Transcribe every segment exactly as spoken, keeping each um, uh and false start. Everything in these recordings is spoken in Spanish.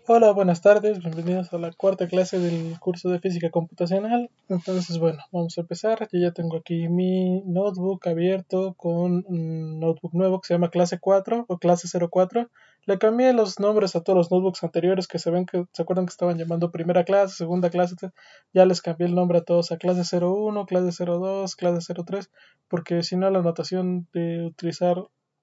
Hola, buenas tardes, bienvenidos a la cuarta clase del curso de física computacional. Entonces, bueno, vamos a empezar. Yo ya tengo aquí mi notebook abierto con un notebook nuevo que se llama clase cuatro o clase cero cuatro. Le cambié los nombres a todos los notebooks anteriores que se ven que se acuerdan que estaban llamando primera clase, segunda clase. Ya les cambié el nombre a todos a clase cero uno, clase cero dos, clase cero tres, porque si no la notación de utilizar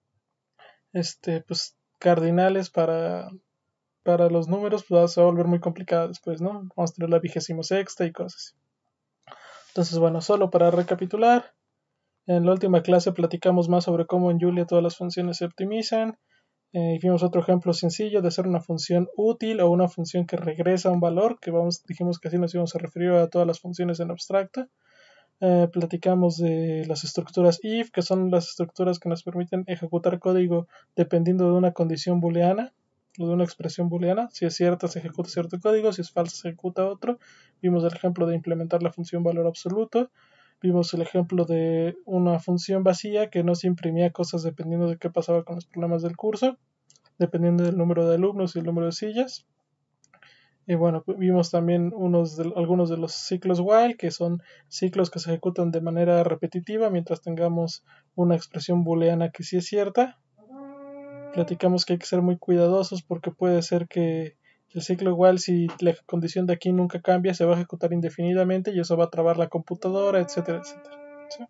este pues cardinales para para los números pues se va a volver muy complicado después, ¿no? Vamos a tener la vigésimo sexta y cosas así. Entonces, bueno, solo para recapitular, en la última clase platicamos más sobre cómo en Julia todas las funciones se optimizan. Eh, y vimos otro ejemplo sencillo de hacer una función útil o una función que regresa un valor, que vamos, dijimos que así nos íbamos a referir a todas las funciones en abstracto. Eh, platicamos de las estructuras if, que son las estructuras que nos permiten ejecutar código dependiendo de una condición booleana o de una expresión booleana. Si es cierta se ejecuta cierto código, si es falsa se ejecuta otro. Vimos el ejemplo de implementar la función valor absoluto. Vimos el ejemplo de una función vacía que no se imprimía cosas dependiendo de qué pasaba con los problemas del curso, dependiendo del número de alumnos y el número de sillas. Y bueno, vimos también unos de, algunos de los ciclos while, que son ciclos que se ejecutan de manera repetitiva mientras tengamos una expresión booleana que sí es cierta. Platicamos que hay que ser muy cuidadosos porque puede ser que el ciclo while, si la condición de aquí nunca cambia, se va a ejecutar indefinidamente y eso va a trabar la computadora, etcétera, etcétera. ¿Sí?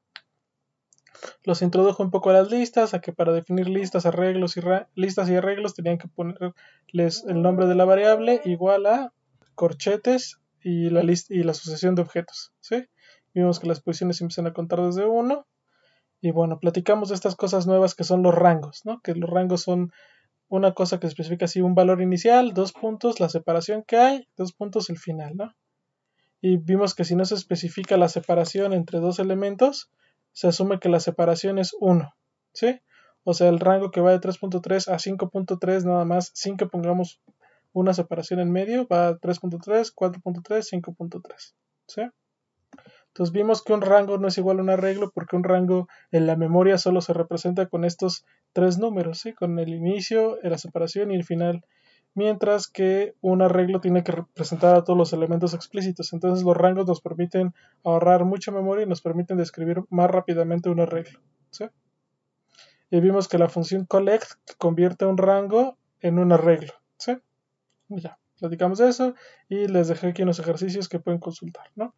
Los introdujo un poco a las listas, a que para definir listas, arreglos y listas y arreglos tenían que ponerles el nombre de la variable igual a corchetes y la lista y la sucesión de objetos, ¿sí? Vimos que las posiciones empiezan a contar desde uno. Y bueno, platicamos de estas cosas nuevas que son los rangos, ¿no? Que los rangos son una cosa que especifica así un valor inicial, dos puntos, la separación que hay, dos puntos el final, ¿no? Y vimos que si no se especifica la separación entre dos elementos, se asume que la separación es uno, ¿sí? O sea, el rango que va de tres punto tres a cinco punto tres nada más, sin que pongamos una separación en medio, va a tres punto tres, cuatro punto tres, cinco punto tres, ¿sí? Entonces vimos que un rango no es igual a un arreglo porque un rango en la memoria solo se representa con estos tres números, ¿sí? Con el inicio, la separación y el final, mientras que un arreglo tiene que representar a todos los elementos explícitos. Entonces los rangos nos permiten ahorrar mucha memoria y nos permiten describir más rápidamente un arreglo, ¿sí? Y vimos que la función collect convierte un rango en un arreglo, ¿sí? Y ya, platicamos de eso y les dejé aquí unos ejercicios que pueden consultar, ¿no?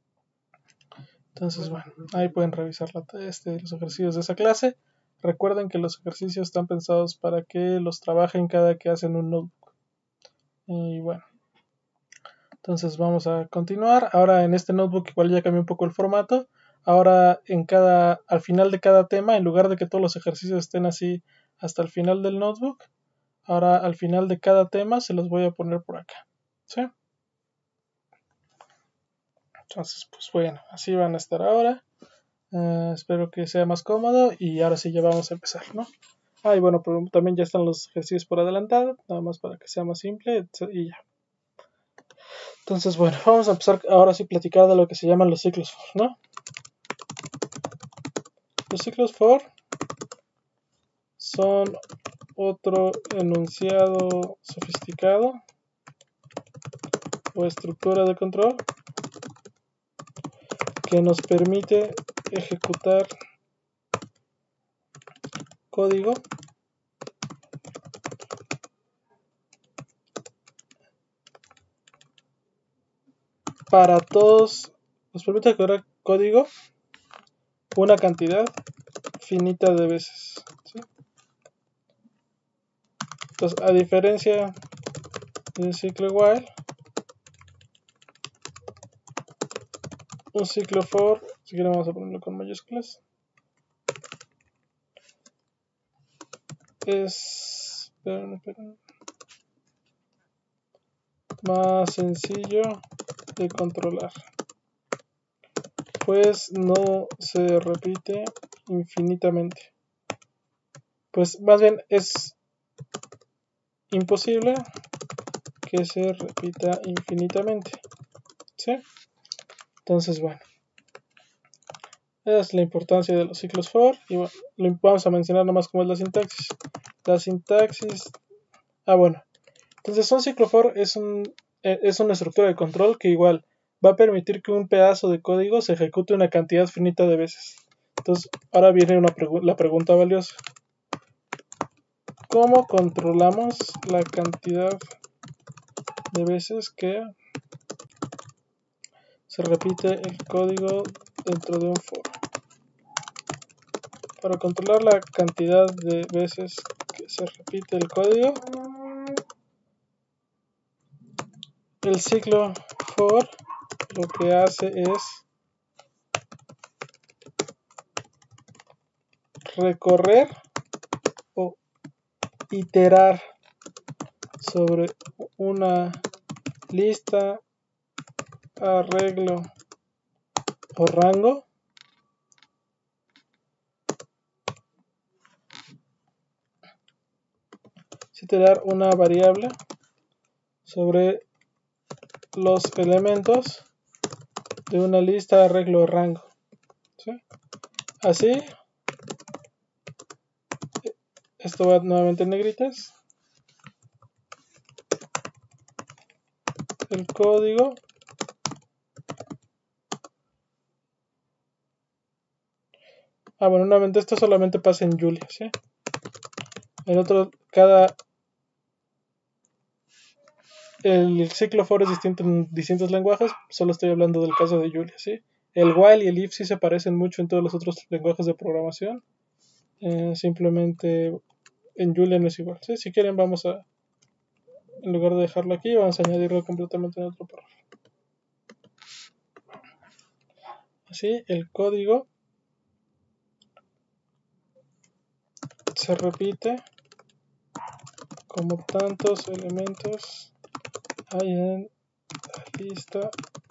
Entonces, bueno, ahí pueden revisar la, este, los ejercicios de esa clase. Recuerden que los ejercicios están pensados para que los trabajen cada que hacen un notebook. Y bueno, entonces vamos a continuar. Ahora en este notebook igual ya cambié un poco el formato. Ahora en cada, al final de cada tema, en lugar de que todos los ejercicios estén así hasta el final del notebook, ahora al final de cada tema se los voy a poner por acá, ¿sí? Entonces, pues bueno, así van a estar ahora. Uh, espero que sea más cómodo y ahora sí ya vamos a empezar, ¿no? Ah, y bueno, pero también ya están los ejercicios por adelantado, nada más para que sea más simple y ya. Entonces, bueno, vamos a empezar ahora sí a platicar de lo que se llaman los ciclos for, ¿no? Los ciclos for son otro enunciado sofisticado o estructura de control que nos permite ejecutar código para todos, nos permite ejecutar código una cantidad finita de veces, ¿sí? Entonces, a diferencia del ciclo while, un ciclo for, si quieren vamos a ponerlo con mayúsculas, es esperen, esperen, más sencillo de controlar, pues no se repite infinitamente. Pues más bien es imposible que se repita infinitamente, ¿sí? Entonces, bueno, esa es la importancia de los ciclos for. Y bueno, vamos a mencionar nomás cómo es la sintaxis. La sintaxis, ah bueno, Entonces un ciclo for es, un, es una estructura de control que igual va a permitir que un pedazo de código se ejecute una cantidad finita de veces. Entonces ahora viene una pregu la pregunta valiosa. ¿Cómo controlamos la cantidad de veces que se repite el código dentro de un for? Para controlar la cantidad de veces que se repite el código, el ciclo for lo que hace es recorrer o iterar sobre una lista, arreglo o rango iterar una variable sobre los elementos de una lista, arreglo o rango, ¿sí? Así, esto va nuevamente en negritas, el código ah bueno, nuevamente esto solamente pasa en Julia, ¿sí? El otro, cada el ciclo for es distinto en distintos lenguajes, solo estoy hablando del caso de Julia, ¿sí? El while y el if sí se parecen mucho en todos los otros lenguajes de programación, eh, simplemente en Julia no es igual, ¿sí? Si quieren vamos a, en lugar de dejarlo aquí, vamos a añadirlo completamente en otro párrafo. Así, el código se repite como tantos elementos hay en la lista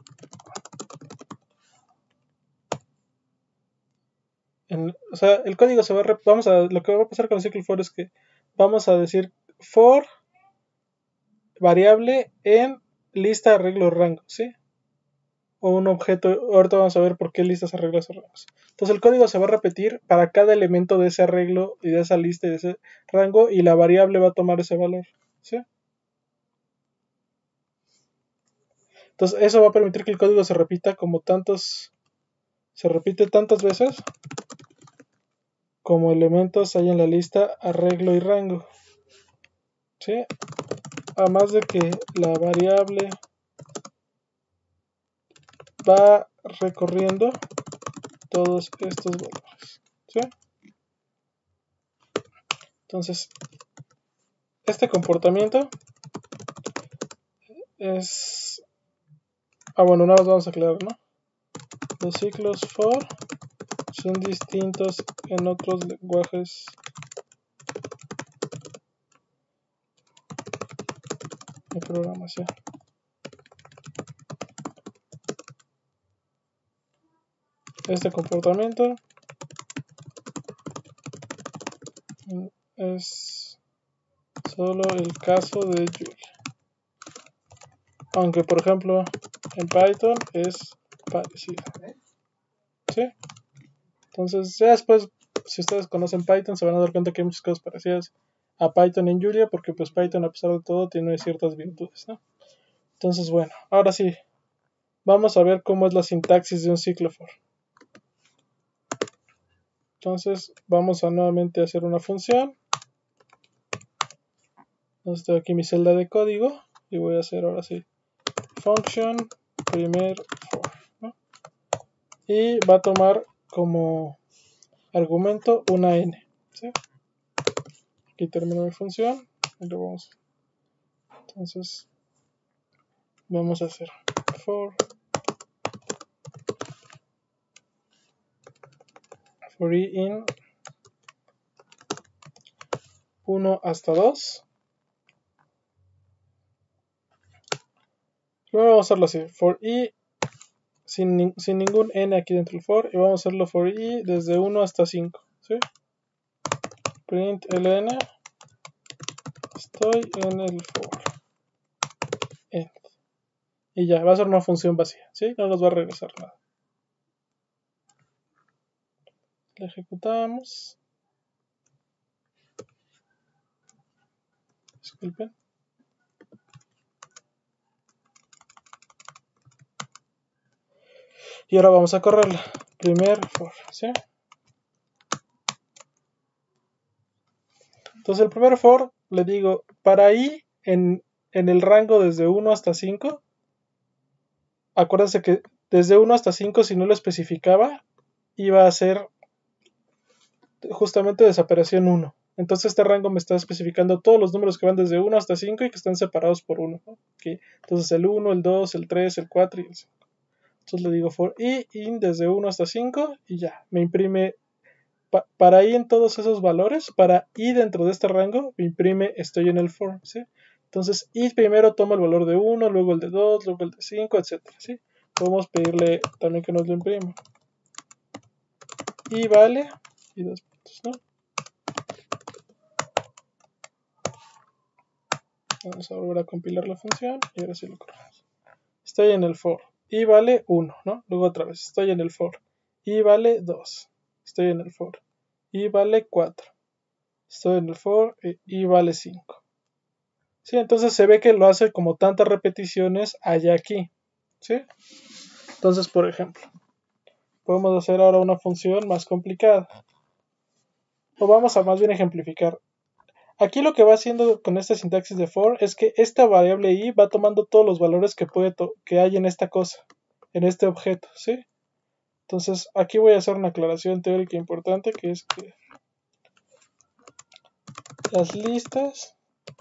en, o sea, el código se va a, vamos a, lo que va a pasar con el ciclo for es que vamos a decir for variable en lista, arreglo, rango, ¿sí? O un objeto, ahorita vamos a ver por qué listas, arreglos o rangos. Entonces el código se va a repetir para cada elemento de ese arreglo y de esa lista y de ese rango y la variable va a tomar ese valor, ¿sí? Entonces eso va a permitir que el código se repita como tantos, se repite tantas veces como elementos hay en la lista, arreglo y rango, ¿sí? Además de que la variable va recorriendo todos estos valores, ¿sí? Entonces, este comportamiento es... Ah, bueno, una vez vamos a aclarar, ¿no? Los ciclos for son distintos en otros lenguajes de programación. Este comportamiento es solo el caso de Julia. Aunque, por ejemplo, en Python es parecido, ¿sí? Entonces, ya después, si ustedes conocen Python, se van a dar cuenta que hay muchas cosas parecidas a Python en Julia, porque pues Python, a pesar de todo, tiene ciertas virtudes, ¿no? Entonces, bueno, ahora sí, vamos a ver cómo es la sintaxis de un ciclo for. Entonces, vamos a nuevamente hacer una función. Entonces, tengo aquí mi celda de código y voy a hacer ahora sí function primer for, ¿no? Y va a tomar como argumento una n, ¿sí? Aquí termino mi función y lo vamos. Entonces vamos a hacer for for i in uno hasta dos. Primero vamos a hacerlo así, for i sin, sin ningún n aquí dentro del for, y vamos a hacerlo for i desde uno hasta cinco, ¿sí? Print ln estoy en el for end. Y ya, va a ser una función vacía, ¿sí? No nos va a regresar nada. La ejecutamos. Disculpen. Y ahora vamos a correrla. Primer for, ¿sí? Entonces el primer for, le digo, para i en, en el rango desde uno hasta cinco, acuérdense que desde uno hasta cinco, si no lo especificaba, iba a ser justamente desaparición uno. Entonces este rango me está especificando todos los números que van desde uno hasta cinco y que están separados por uno, ¿no? Okay. Entonces el uno, el dos, el tres, el cuatro y el cinco. Entonces le digo for i in desde uno hasta cinco y ya, me imprime pa para i en todos esos valores, para i dentro de este rango, me imprime estoy en el for, ¿sí? Entonces i primero toma el valor de uno, luego el de dos, luego el de cinco, etcétera, ¿sí? Podemos pedirle también que nos lo imprima. I vale, y dos puntos, ¿no? Vamos a volver a compilar la función y ahora sí lo corremos. Estoy en el for. I vale uno, ¿no? Luego otra vez. Estoy en el for. I vale dos. Estoy en el for. I vale cuatro. Estoy en el for. I vale cinco. Sí, entonces se ve que lo hace como tantas repeticiones allá aquí. ¿Sí? Entonces, por ejemplo, podemos hacer ahora una función más complicada. O vamos a más bien ejemplificar. Aquí lo que va haciendo con esta sintaxis de for es que esta variable i va tomando todos los valores que, puede que hay en esta cosa, en este objeto, ¿sí? Entonces aquí voy a hacer una aclaración teórica importante, que es que las listas,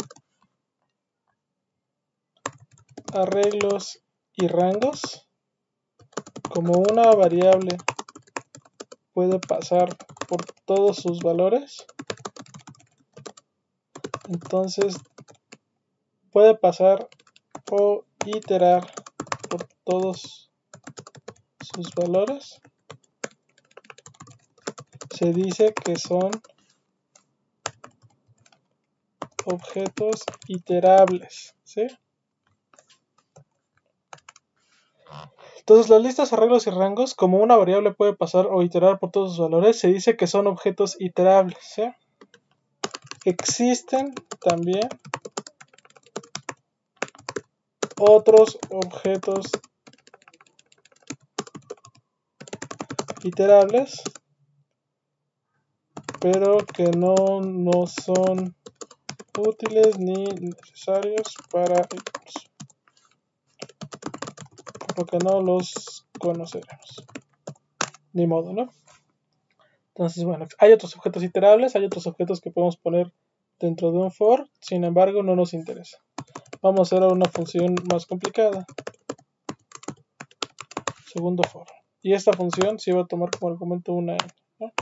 arreglos y rangos, como una variable puede pasar por todos sus valores, entonces puede pasar o iterar por todos sus valores, se dice que son objetos iterables, ¿sí? Entonces las listas, arreglos y rangos, como una variable puede pasar o iterar por todos sus valores, se dice que son objetos iterables, ¿sí? Existen también otros objetos iterables, pero que no, no son útiles ni necesarios para el curso, por lo que no los conoceremos. Ni modo, ¿no? Entonces, bueno, hay otros objetos iterables, hay otros objetos que podemos poner dentro de un for, sin embargo, no nos interesa. Vamos a hacer una función más complicada. Segundo for. Y esta función sí va a tomar como argumento una n, ¿no?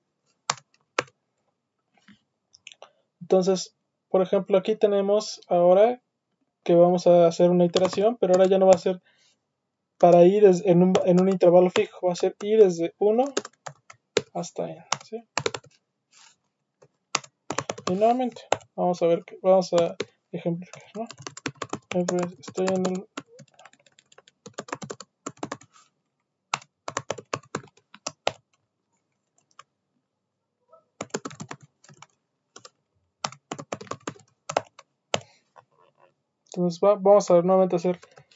Entonces, por ejemplo, aquí tenemos ahora que vamos a hacer una iteración, pero ahora ya no va a ser para i desde, en, un, en un intervalo fijo, va a ser i desde uno hasta n, ¿sí? Y nuevamente, vamos a ver, que, vamos a ejemplificar, ¿no? Estoy en el Entonces va, vamos a ver nuevamente a hacer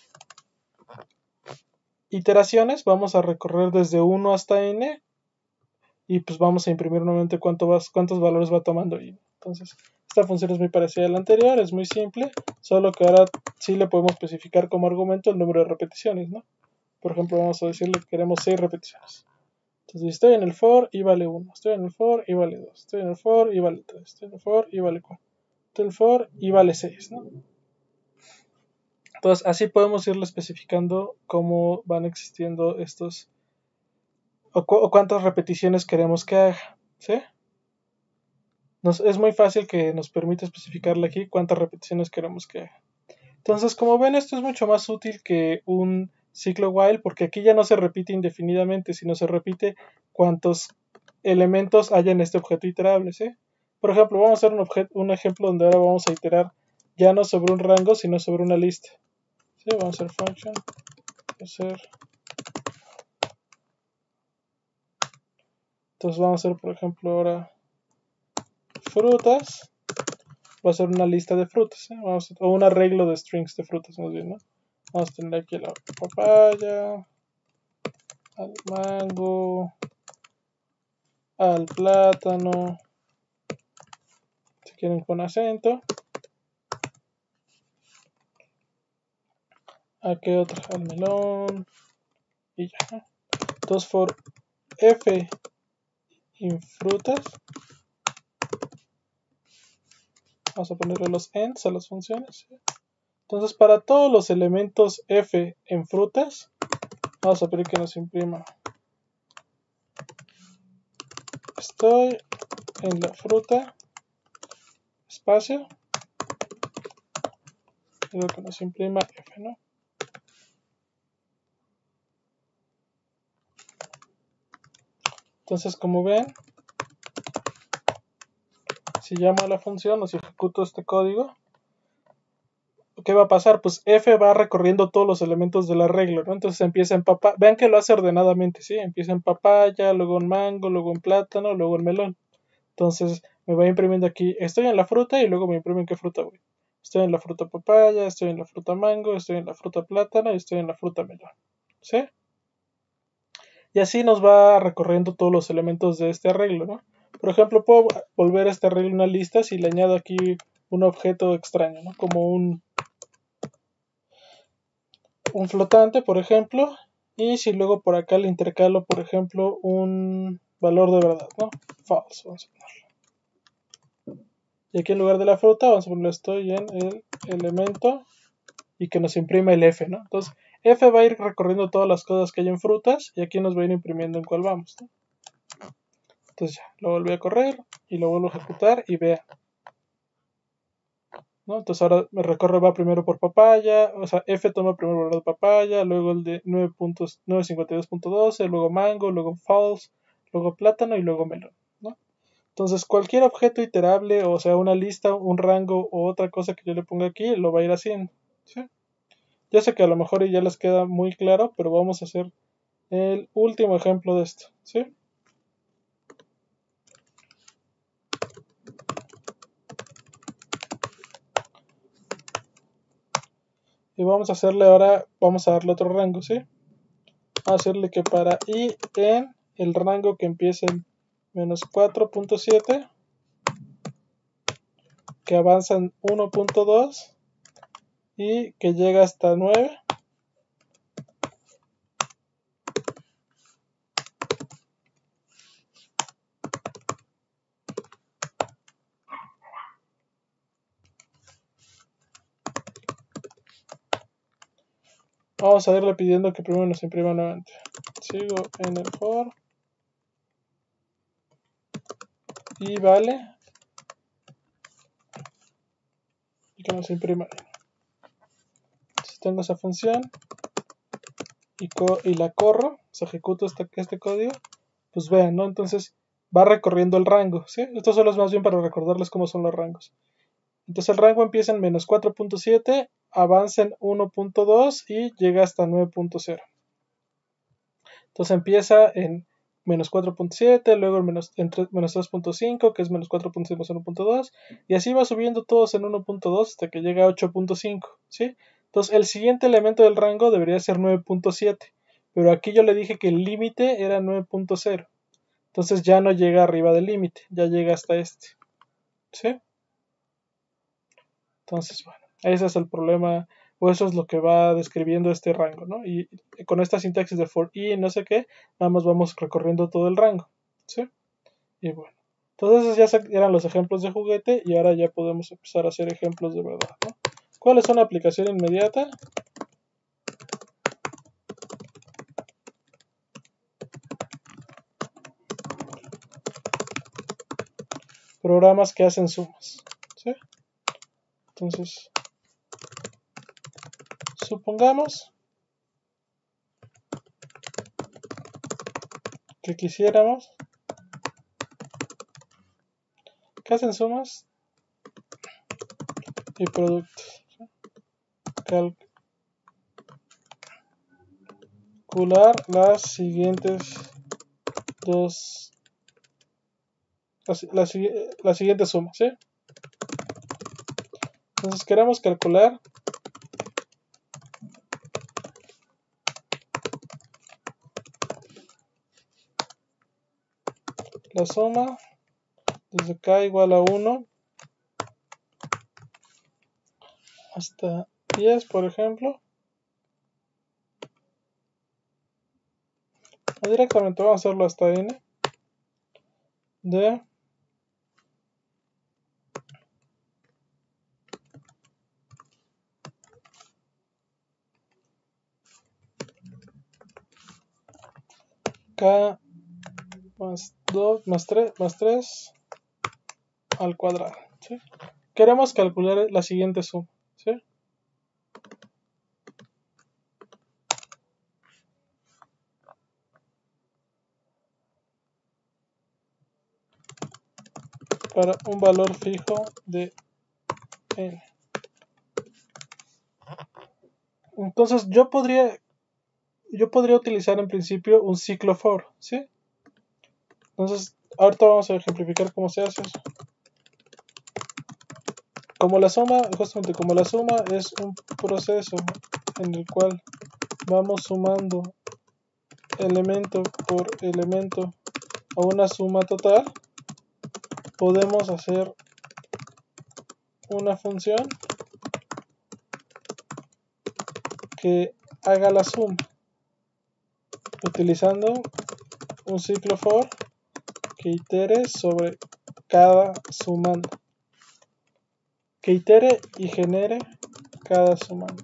iteraciones, vamos a recorrer desde uno hasta n y pues vamos a imprimir nuevamente cuánto va, cuántos valores va tomando i. Entonces esta función es muy parecida a la anterior, es muy simple, solo que ahora sí le podemos especificar como argumento el número de repeticiones, ¿no? Por ejemplo, vamos a decirle que queremos seis repeticiones. Entonces estoy en el for y vale uno, estoy en el for y vale dos, estoy en el for y vale tres, estoy en el for y vale cuatro, estoy en el for y vale seis, ¿no? Entonces así podemos irle especificando cómo van existiendo estos o, cu o cuántas repeticiones queremos que haga, ¿sí? Nos, es muy fácil que nos permite especificarle aquí cuántas repeticiones queremos que haga. Entonces, como ven, esto es mucho más útil que un ciclo while porque aquí ya no se repite indefinidamente, sino se repite cuántos elementos haya en este objeto iterable, ¿sí? Por ejemplo, vamos a hacer un, objeto, un ejemplo donde ahora vamos a iterar ya no sobre un rango, sino sobre una lista. ¿Sí? Vamos a hacer function, vamos a hacer... Entonces vamos a hacer, por ejemplo, ahora frutas. Va a ser una lista de frutas, ¿eh? Vamos a, o un arreglo de strings de frutas, más bien, ¿no? Vamos a tener aquí la papaya, al mango, al plátano, si quieren con acento. ¿A qué otra? Al melón. Y ya, ¿no? Entonces, for f in frutas, vamos a ponerle los ends a las funciones. Entonces, para todos los elementos f en frutas, vamos a pedir que nos imprima. Estoy en la fruta, espacio, digo que nos imprima f, ¿no? Entonces, como ven, si llamo a la función o si ejecuto este código, ¿qué va a pasar? Pues f va recorriendo todos los elementos del arreglo, ¿no? Entonces empieza en papaya, vean que lo hace ordenadamente, ¿sí? Empieza en papaya, luego en mango, luego en plátano, luego en melón. Entonces me va imprimiendo aquí, estoy en la fruta y luego me imprime en qué fruta voy. Estoy en la fruta papaya, estoy en la fruta mango, estoy en la fruta plátano y estoy en la fruta melón, ¿sí? Y así nos va recorriendo todos los elementos de este arreglo, ¿no? Por ejemplo, puedo volver a este arreglo una lista si le añado aquí un objeto extraño, ¿no? Como un, un flotante, por ejemplo, y si luego por acá le intercalo, por ejemplo, un valor de verdad, ¿no? False, vamos a ponerlo. Y aquí en lugar de la fruta, vamos a ponerlo estoy en el elemento y que nos imprime el f, ¿no? Entonces, f va a ir recorriendo todas las cosas que hay en frutas y aquí nos va a ir imprimiendo en cuál vamos, ¿no? Entonces ya, lo volví a correr y lo vuelvo a ejecutar y vean, ¿no? Entonces ahora me recorre, va primero por papaya, o sea, f toma primero valor de papaya, luego el de nueve punto cincuenta y dos punto doce, luego mango, luego false, luego plátano y luego melón, ¿no? Entonces cualquier objeto iterable, o sea, una lista, un rango o otra cosa que yo le ponga aquí, lo va a ir haciendo, ¿sí? Ya sé que a lo mejor ya les queda muy claro, pero vamos a hacer el último ejemplo de esto, ¿sí? Y vamos a hacerle ahora, vamos a darle otro rango, ¿sí? Vamos a hacerle que para i en el rango que empiece en menos cuatro punto siete, que avanza en uno punto dos y que llega hasta nueve. Vamos a irle pidiendo que primero nos imprima nuevamente. Sigo en el for y vale y que nos imprima. Si tengo esa función y, y la corro, se ejecuta este, este código, pues vean, ¿no? Entonces va recorriendo el rango, ¿sí? Esto solo es más bien para recordarles cómo son los rangos. Entonces el rango empieza en menos cuatro punto siete, avanza en uno punto dos y llega hasta nueve punto cero. Entonces empieza en menos cuatro punto siete, luego en menos, en menos tres punto cinco, que es menos cuatro punto siete más uno punto dos, y así va subiendo todos en uno punto dos hasta que llega a ocho punto cinco, ¿sí? Entonces el siguiente elemento del rango debería ser nueve punto siete, pero aquí yo le dije que el límite era nueve punto cero. Entonces ya no llega arriba del límite, ya llega hasta este, ¿sí? Entonces, bueno, ese es el problema, o eso es lo que va describiendo este rango, ¿no? Y con esta sintaxis de for i y no sé qué, nada más vamos recorriendo todo el rango, ¿sí? Y bueno, entonces esos ya eran los ejemplos de juguete y ahora ya podemos empezar a hacer ejemplos de verdad, ¿no? ¿Cuál es una aplicación inmediata? Programas que hacen sumas, ¿sí? Entonces, supongamos que quisiéramos que hacen sumas y productos, ¿sí? Calcular las siguientes dos, la, la, la siguiente suma, ¿sí? Entonces queremos calcular la suma desde k igual a uno hasta diez, por ejemplo. O directamente vamos a hacerlo hasta n de k más dos más tres más tres al cuadrado, ¿sí? Queremos calcular la siguiente suma, ¿sí? Para un valor fijo de n. Entonces yo podría yo podría utilizar en principio un ciclo for, ¿sí? Entonces ahorita vamos a ejemplificar cómo se hace eso. Como la suma, justamente como la suma es un proceso en el cual vamos sumando elemento por elemento a una suma total, podemos hacer una función que haga la suma utilizando un ciclo for que itere sobre cada sumando, que itere y genere cada sumando,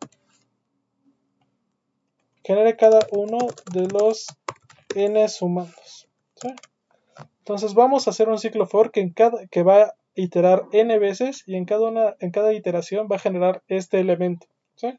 genere cada uno de los n sumandos, ¿sí? Entonces vamos a hacer un ciclo for que, en cada, que va a iterar n veces y en cada, una, en cada iteración va a generar este elemento, ¿sí?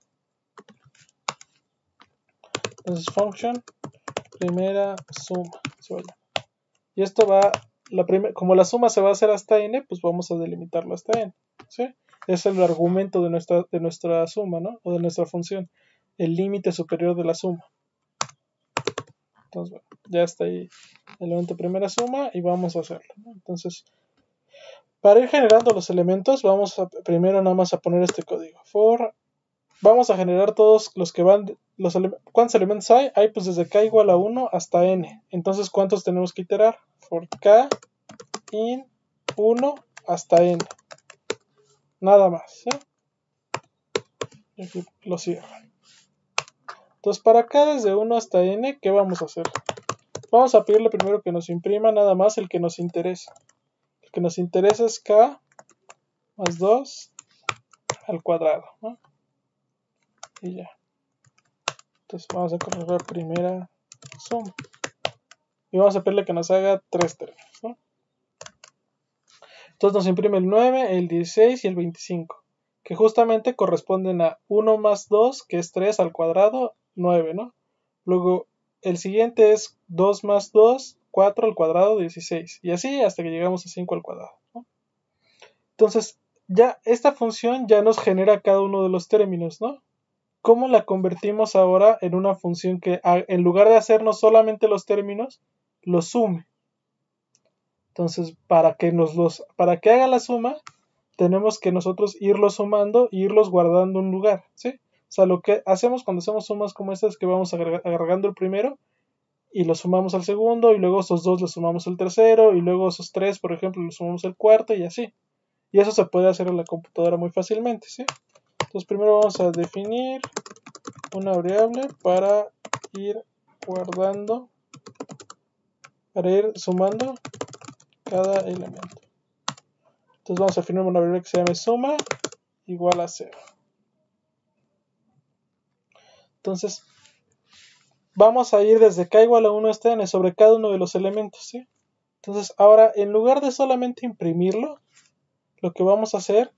Entonces function primera suma, y esto va, la como la suma se va a hacer hasta n, pues vamos a delimitarlo hasta n, ¿sí? Es el argumento de nuestra, de nuestra suma, ¿no? O de nuestra función, el límite superior de la suma. Entonces, bueno, ya está ahí el elemento primera suma y vamos a hacerlo, ¿no? Entonces, para ir generando los elementos, vamos a primero nada más a poner este código. For, vamos a generar todos los que van, los ele ¿cuántos elementos hay? Hay pues desde k igual a uno hasta n. Entonces, ¿cuántos tenemos que iterar? For k in uno hasta n. Nada más, ¿sí? Y aquí lo cierro. Entonces, para k desde uno hasta n, ¿qué vamos a hacer? Vamos a pedirle primero que nos imprima nada más el que nos interesa. El que nos interesa es k más dos al cuadrado, ¿no? Y ya. Entonces vamos a correr primera suma. Y vamos a pedirle que nos haga tres términos, ¿no? Entonces nos imprime el nueve, el dieciséis y el veinticinco, que justamente corresponden a uno más dos, que es tres al cuadrado, nueve, ¿no? Luego el siguiente es dos más dos, cuatro al cuadrado, dieciséis. Y así hasta que llegamos a cinco al cuadrado, ¿no? Entonces ya esta función ya nos genera cada uno de los términos, ¿no? ¿Cómo la convertimos ahora en una función que en lugar de hacernos solamente los términos, los sume? Entonces, para que, nos los, para que haga la suma, tenemos que nosotros irlos sumando e irlos guardando en un lugar, ¿sí? O sea, lo que hacemos cuando hacemos sumas como estas es que vamos agregando el primero y lo sumamos al segundo, y luego esos dos los sumamos al tercero, y luego esos tres, por ejemplo, los sumamos al cuarto, y así. Y eso se puede hacer en la computadora muy fácilmente, ¿sí? Entonces, primero vamos a definir una variable para ir guardando, para ir sumando cada elemento. Entonces vamos a definir una variable que se llame suma igual a cero. Entonces vamos a ir desde k igual a uno hasta n sobre cada uno de los elementos, ¿sí? Entonces ahora, en lugar de solamente imprimirlo, lo que vamos a hacer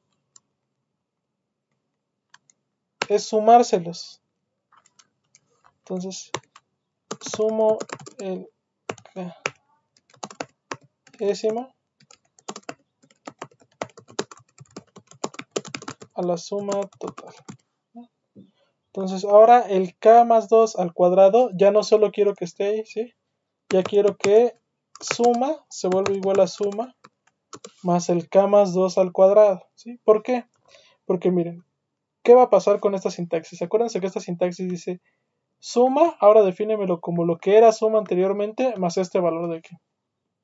es sumárselos. Entonces sumo el k décima a la suma total. Entonces ahora el k más dos al cuadrado ya no solo quiero que esté ahí, ¿sí? Ya quiero que suma se vuelva igual a suma más el k más dos al cuadrado, ¿sí? ¿Por qué? Porque miren, ¿qué va a pasar con esta sintaxis? Acuérdense que esta sintaxis dice suma, ahora defínemelo como lo que era suma anteriormente más este valor de aquí.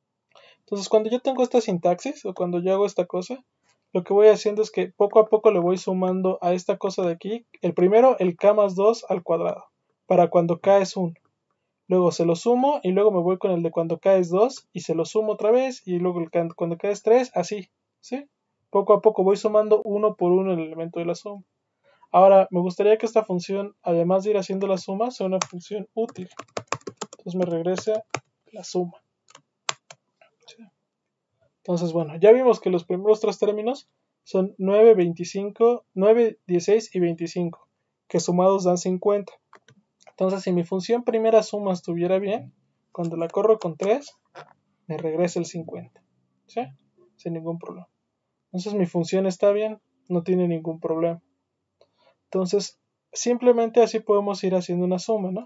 Entonces cuando yo tengo esta sintaxis o cuando yo hago esta cosa, lo que voy haciendo es que poco a poco le voy sumando a esta cosa de aquí, el primero el k más dos al cuadrado, para cuando k es uno. Luego se lo sumo y luego me voy con el de cuando k es dos y se lo sumo otra vez y luego el cuando k es tres, así, ¿sí? Poco a poco voy sumando uno por uno el elemento de la suma. Ahora, me gustaría que esta función, además de ir haciendo la suma, sea una función útil. Entonces me regresa la suma. ¿Sí? Entonces, bueno, ya vimos que los primeros tres términos son nueve, veinticinco, nueve, dieciséis y veinticinco, que sumados dan cincuenta. Entonces, si mi función primera suma estuviera bien, cuando la corro con tres, me regresa el cincuenta. ¿Sí? Sin ningún problema. Entonces, mi función está bien, no tiene ningún problema. Entonces, simplemente así podemos ir haciendo una suma, ¿no?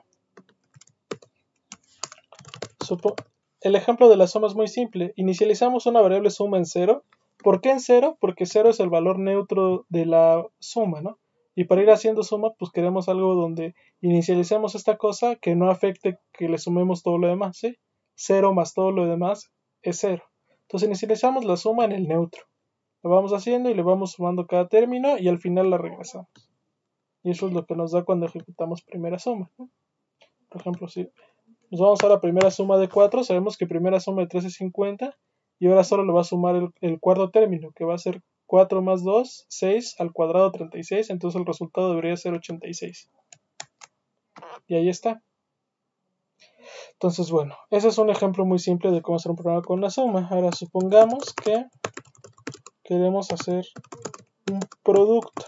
Supo el ejemplo de la suma es muy simple. Inicializamos una variable suma en cero. ¿Por qué en cero? Porque cero es el valor neutro de la suma, ¿no? Y para ir haciendo suma, pues queremos algo donde inicialicemos esta cosa que no afecte que le sumemos todo lo demás, ¿sí? cero más todo lo demás es cero. Entonces inicializamos la suma en el neutro. Lo vamos haciendo y le vamos sumando cada término y al final la regresamos. Y eso es lo que nos da cuando ejecutamos primera suma, ¿no? Por ejemplo, si nos vamos a la primera suma de cuatro, sabemos que primera suma de tres es cincuenta y ahora solo le va a sumar el, el cuarto término, que va a ser cuatro más dos, seis al cuadrado treinta y seis, entonces el resultado debería ser ochenta y seis. Y ahí está. Entonces, bueno, ese es un ejemplo muy simple de cómo hacer un programa con una suma. Ahora supongamos que queremos hacer un producto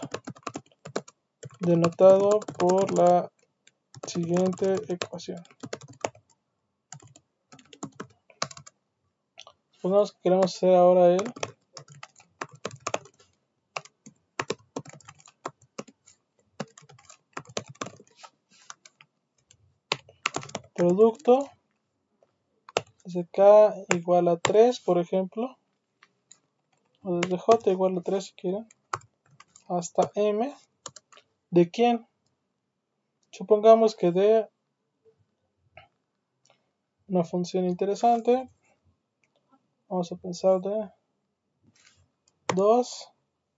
denotado por la siguiente ecuación. Supongamos que queremos hacer ahora el producto desde k igual a tres, por ejemplo, o desde j igual a tres si quieren, hasta m, ¿de quién? Supongamos que de una función interesante, vamos a pensar de dos,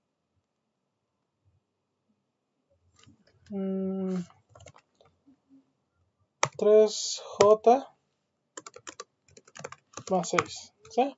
mmm, tres j más seis, ¿sí?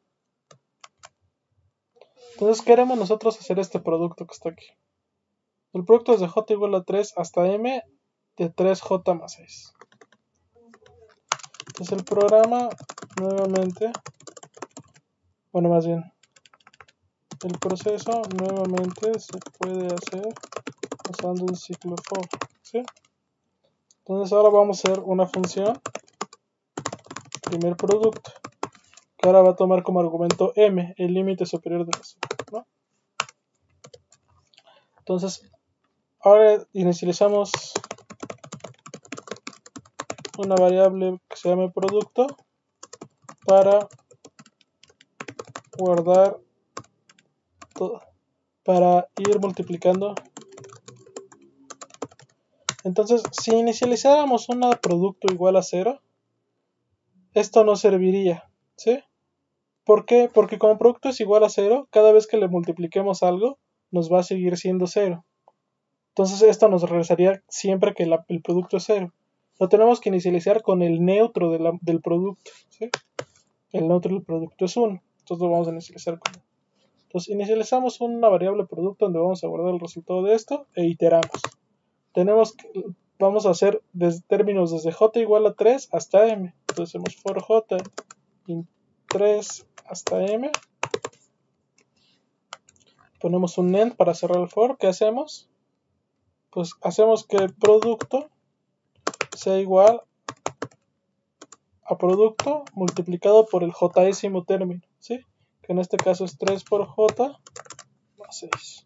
Entonces queremos nosotros hacer este producto que está aquí. El producto es de j igual a tres hasta m de tres j más seis. Entonces el programa nuevamente, bueno más bien, el proceso nuevamente se puede hacer usando un ciclo for, ¿sí? Entonces ahora vamos a hacer una función primer producto, que ahora va a tomar como argumento m, el límite superior de la suma, ¿no? Entonces ahora inicializamos una variable que se llame producto para guardar todo, para ir multiplicando. Entonces si inicializáramos un producto igual a cero, esto no serviría, ¿sí? ¿Por qué? Porque como producto es igual a cero, cada vez que le multipliquemos algo, nos va a seguir siendo cero. Entonces esto nos regresaría siempre que la, el producto es cero. Lo tenemos que inicializar con el neutro de la, del producto, ¿sí? El neutro del producto es uno. Entonces lo vamos a inicializar con uno. Entonces inicializamos una variable producto donde vamos a guardar el resultado de esto e iteramos. Tenemos que, vamos a hacer desde, términos desde j igual a tres hasta m. Entonces hacemos for j in tres hasta m. Ponemos un end para cerrar el for. ¿Qué hacemos? Pues hacemos que el producto sea igual a producto multiplicado por el jésimo término, ¿sí? Que en este caso es tres por j más seis.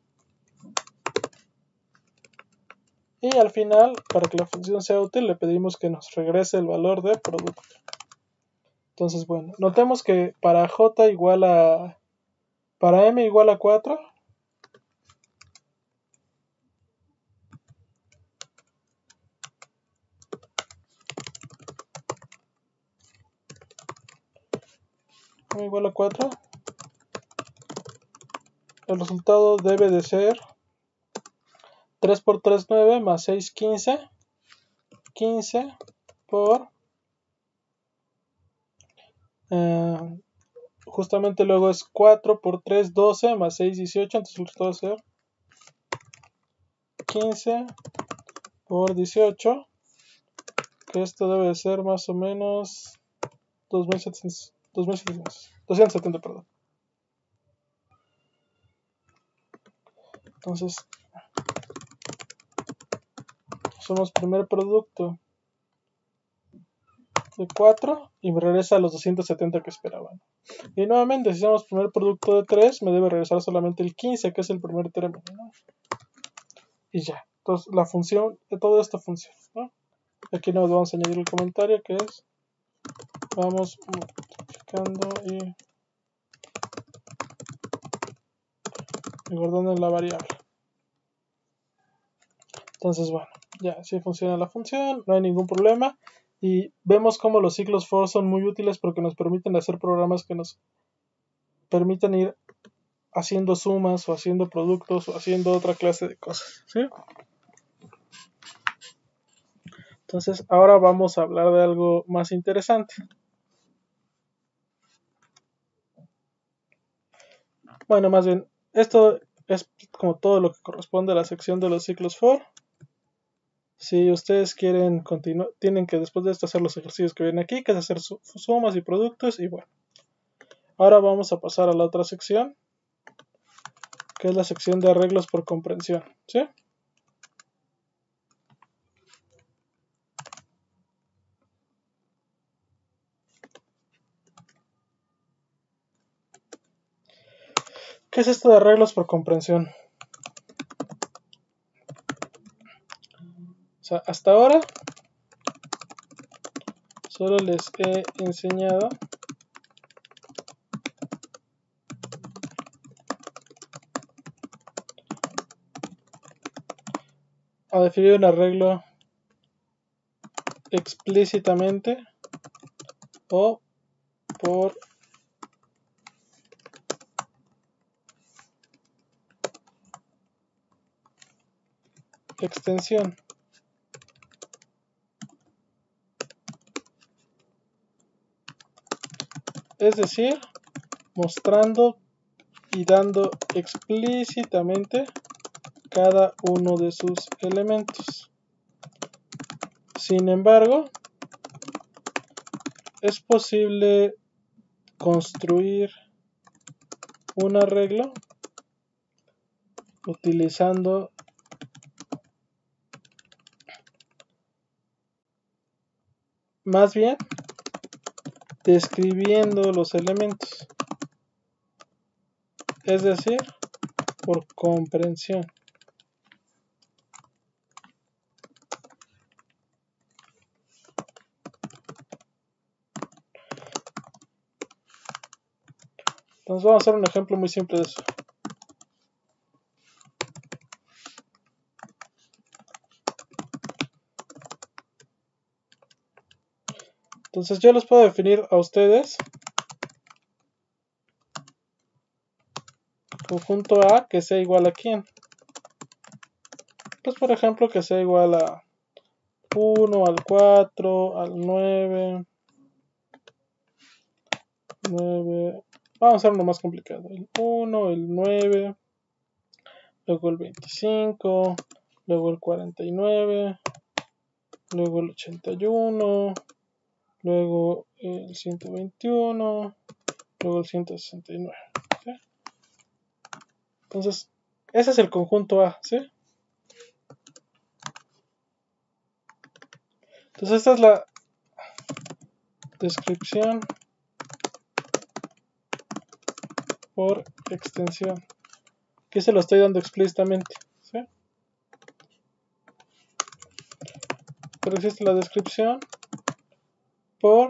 Y al final, para que la función sea útil, le pedimos que nos regrese el valor de producto. Entonces, bueno, notemos que para j igual a, para m igual a cuatro, igual a cuatro, el resultado debe de ser tres por tres, nueve, más seis, quince. quince por... Eh, justamente luego es cuatro por tres, doce, más seis, dieciocho. Entonces el resultado va a ser quince por dieciocho. Que esto debe de ser más o menos dos mil setecientos, doscientos setenta, perdón. Entonces, somos primer producto de cuatro y me regresa a los doscientos setenta que esperaban. Y nuevamente, si hacemos primer producto de tres, me debe regresar solamente el quince, que es el primer término, ¿no? Y ya. Entonces, la función de todo esto funciona, ¿no? Aquí nos vamos a añadir el comentario que es: vamos multiplicando y, y guardando en la variable. Entonces, bueno, ya así funciona la función, no hay ningún problema. Y vemos cómo los ciclos for son muy útiles porque nos permiten hacer programas que nos permiten ir haciendo sumas o haciendo productos o haciendo otra clase de cosas, ¿sí? Entonces, ahora vamos a hablar de algo más interesante. Bueno, más bien, esto es como todo lo que corresponde a la sección de los ciclos for. Si ustedes quieren continuar, tienen que después de esto hacer los ejercicios que vienen aquí, que es hacer sumas y productos. Y bueno, ahora vamos a pasar a la otra sección, que es la sección de arreglos por comprensión, ¿sí? ¿Qué es esto de arreglos por comprensión? O sea, hasta ahora solo les he enseñado a definir un arreglo explícitamente o por extensión. Es decir, mostrando y dando explícitamente cada uno de sus elementos. Sin embargo, es posible construir un arreglo utilizando más bien describiendo los elementos, es decir, por comprensión. Entonces vamos a hacer un ejemplo muy simple de eso. Entonces yo los puedo definir a ustedes conjunto A que sea igual a quién. Pues por ejemplo que sea igual a uno, al cuatro, al nueve, nueve. Vamos a hacer uno más complicado. El uno, el nueve, luego el veinticinco, luego el cuarenta y nueve, luego el ochenta y uno, luego el ciento veintiuno, luego el ciento sesenta y nueve. ¿Sí? Entonces, ese es el conjunto A, ¿sí? Entonces, esta es la descripción por extensión. Aquí se lo estoy dando explícitamente, ¿sí? Pero existe la descripción por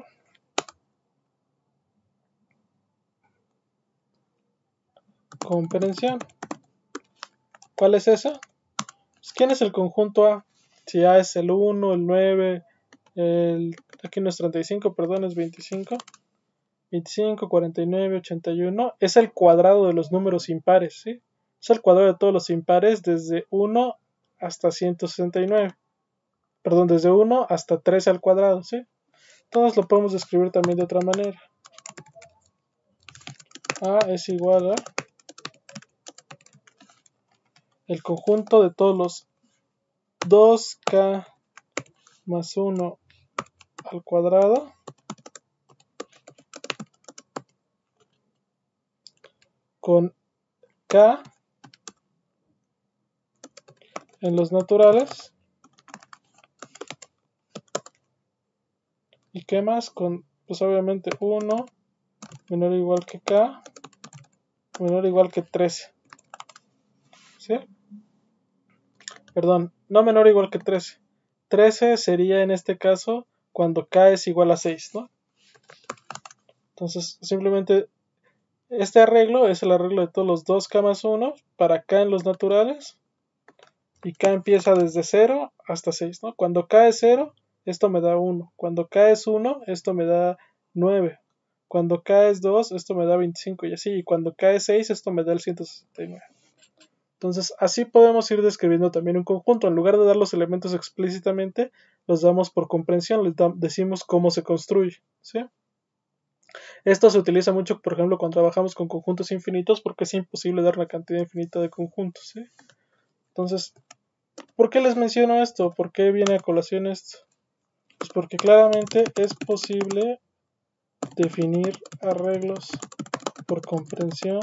comprensión. ¿Cuál es esa? Pues, ¿quién es el conjunto A? Si A es el uno, el nueve, el, aquí no es treinta y cinco, perdón, es veinticinco. veinticinco, cuarenta y nueve, ochenta y uno. Es el cuadrado de los números impares, ¿sí? Es el cuadrado de todos los impares desde uno hasta ciento sesenta y nueve. Perdón, desde uno hasta trece al cuadrado, ¿sí? Entonces lo podemos describir también de otra manera. A es igual a el conjunto de todos los dos k más uno al cuadrado con k en los naturales. ¿Y qué más? Con, pues obviamente uno menor o igual que k menor o igual que trece. ¿Sí? Perdón, no menor o igual que trece. trece sería en este caso cuando k es igual a seis, ¿no? Entonces, simplemente este arreglo es el arreglo de todos los dos k más uno para k en los naturales. Y k empieza desde cero hasta seis, ¿no? Cuando k es cero, esto me da uno. Cuando k es uno, esto me da nueve. Cuando k es dos, esto me da veinticinco y así. Y cuando k es seis, esto me da el ciento sesenta y nueve. Entonces, así podemos ir describiendo también un conjunto. En lugar de dar los elementos explícitamente, los damos por comprensión, les decimos cómo se construye, ¿sí? Esto se utiliza mucho, por ejemplo, cuando trabajamos con conjuntos infinitos, porque es imposible dar una cantidad infinita de conjuntos, ¿sí? Entonces, ¿por qué les menciono esto? ¿Por qué viene a colación esto? Pues porque claramente es posible definir arreglos por comprensión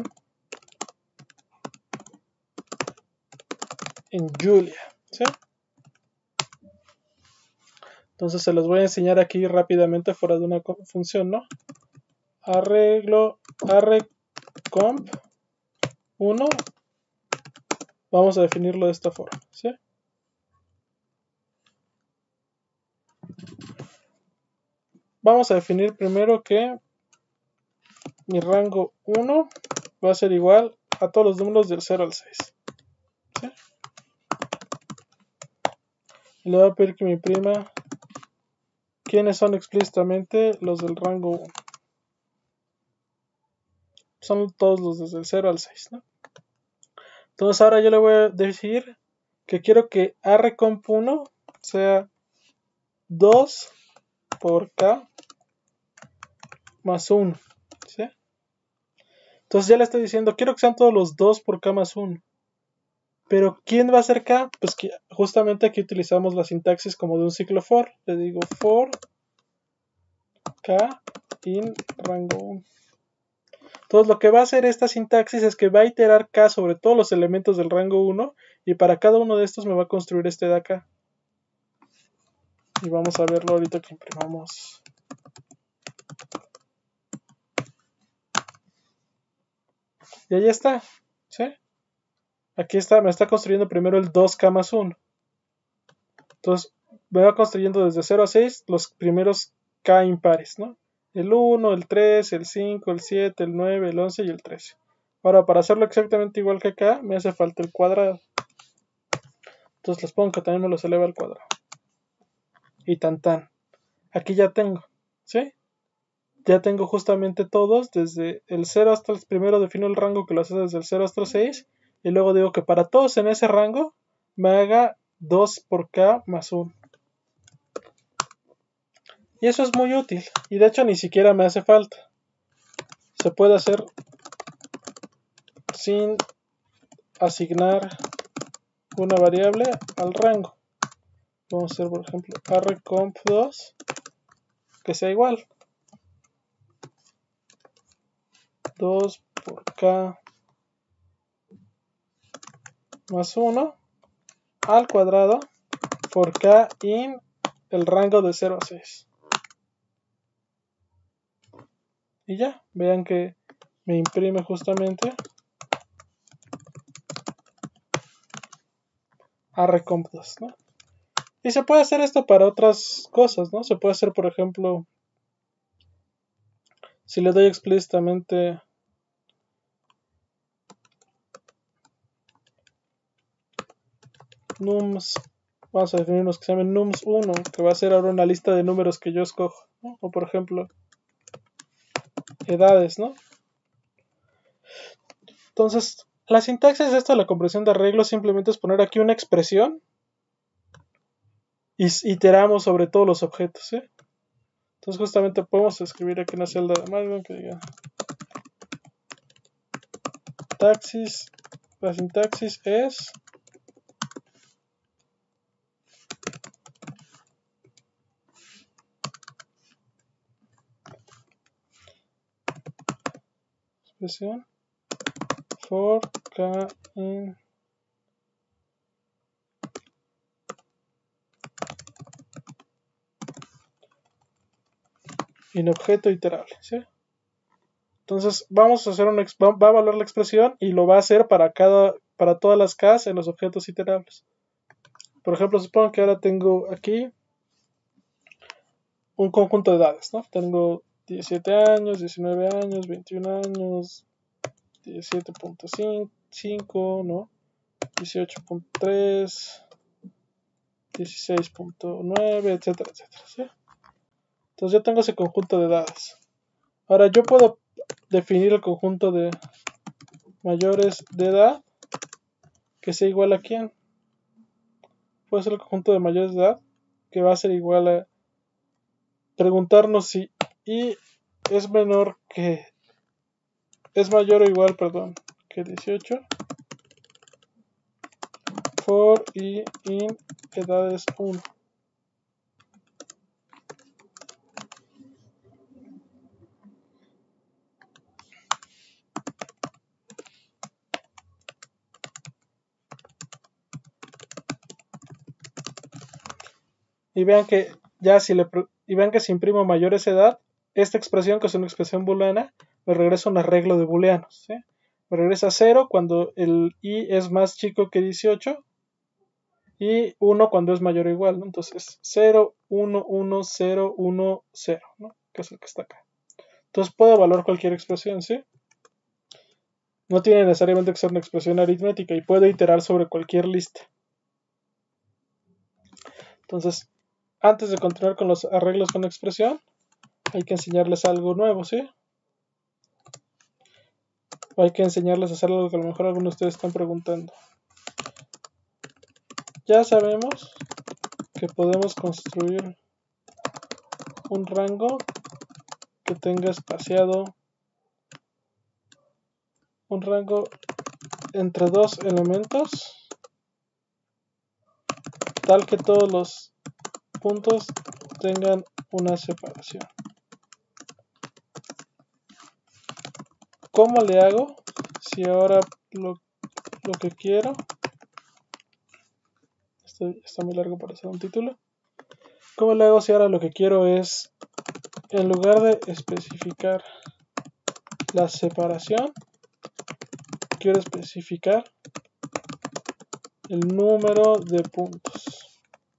en Julia, ¿sí? Entonces se los voy a enseñar aquí rápidamente fuera de una función, ¿no? Arreglo, arrecomp uno, vamos a definirlo de esta forma, ¿sí? Vamos a definir primero que mi rango uno va a ser igual a todos los números del cero al seis, ¿sí? Y le voy a pedir que me imprima quiénes son explícitamente los del rango uno. Son todos los desde el cero al seis, ¿no? Entonces ahora yo le voy a decir que quiero que arrecomp uno sea dos por k más uno, ¿sí? Entonces ya le estoy diciendo, quiero que sean todos los dos por k más uno. Pero ¿quién va a ser k? Pues que justamente aquí utilizamos la sintaxis como de un ciclo for. Le digo for k in rango uno. Entonces lo que va a hacer esta sintaxis es que va a iterar k sobre todos los elementos del rango uno y para cada uno de estos me va a construir este de acá. Y vamos a verlo ahorita que imprimamos. Y ahí está, ¿sí? Aquí está, me está construyendo primero el dos k más uno. Entonces me va construyendo desde cero a seis los primeros k impares, ¿no? El uno, el tres, el cinco, el siete, el nueve, el once y el trece. Ahora, para hacerlo exactamente igual que acá, me hace falta el cuadrado. Entonces les pongo que también me los eleva al cuadrado. Y tan tan. Aquí ya tengo, ¿sí? Ya tengo justamente todos, desde el cero hasta el primero defino el rango que lo hace desde el cero hasta el seis. Y luego digo que para todos en ese rango me haga dos por k más uno. Y eso es muy útil. Y de hecho ni siquiera me hace falta. Se puede hacer sin asignar una variable al rango. Vamos a hacer, por ejemplo, arrecomp dos, que sea igual. dos por k más uno al cuadrado por k in el rango de cero a seis. Y ya, vean que me imprime justamente arrecomp dos, ¿no? Y se puede hacer esto para otras cosas, ¿no? Se puede hacer, por ejemplo, si le doy explícitamente nums, vamos a definir unos que se llamen nums uno, que va a ser ahora una lista de números que yo escojo, ¿no? O por ejemplo, edades, ¿no? Entonces, la sintaxis de esto de la compresión de arreglos simplemente es poner aquí una expresión y iteramos sobre todos los objetos, ¿sí? Entonces justamente podemos escribir aquí una celda de margen que diga taxis, la sintaxis es expresión for k in en objeto iterable, ¿sí? Entonces vamos a hacer una, va a evaluar la expresión y lo va a hacer para cada para todas las Ks en los objetos iterables. Por ejemplo, supongo que ahora tengo aquí un conjunto de edades, ¿no? Tengo diecisiete años, diecinueve años, veintiún años, diecisiete punto cinco, ¿no? dieciocho punto tres, dieciséis punto nueve, etcétera, etcétera, ¿sí? Entonces yo tengo ese conjunto de edades. Ahora yo puedo definir el conjunto de mayores de edad que sea igual a quién. Puede ser el conjunto de mayores de edad que va a ser igual a preguntarnos si i es menor que es mayor o igual, perdón, que dieciocho for i in edades uno. Y vean que ya si le y vean que si imprimo mayores edad, esta expresión, que es una expresión booleana, me regresa un arreglo de booleanos, ¿sí? Me regresa cero cuando el i es más chico que dieciocho y uno cuando es mayor o igual, ¿no? Entonces cero, uno, uno, cero, uno, cero, ¿no? Que es el que está acá. Entonces puedo evaluar cualquier expresión, ¿sí? No tiene necesariamente que ser una expresión aritmética y puedo iterar sobre cualquier lista. Entonces, antes de continuar con los arreglos con expresión, hay que enseñarles algo nuevo, ¿sí? O hay que enseñarles a hacer algo que a lo mejor algunos de ustedes están preguntando. Ya sabemos que podemos construir un rango que tenga espaciado un rango entre dos elementos, tal que todos los puntos tengan una separación. ¿Cómo le hago? Si ahora lo, lo que quiero, esto está muy largo para hacer un título. ¿Cómo le hago si ahora lo que quiero es, en lugar de especificar la separación, quiero especificar el número de puntos?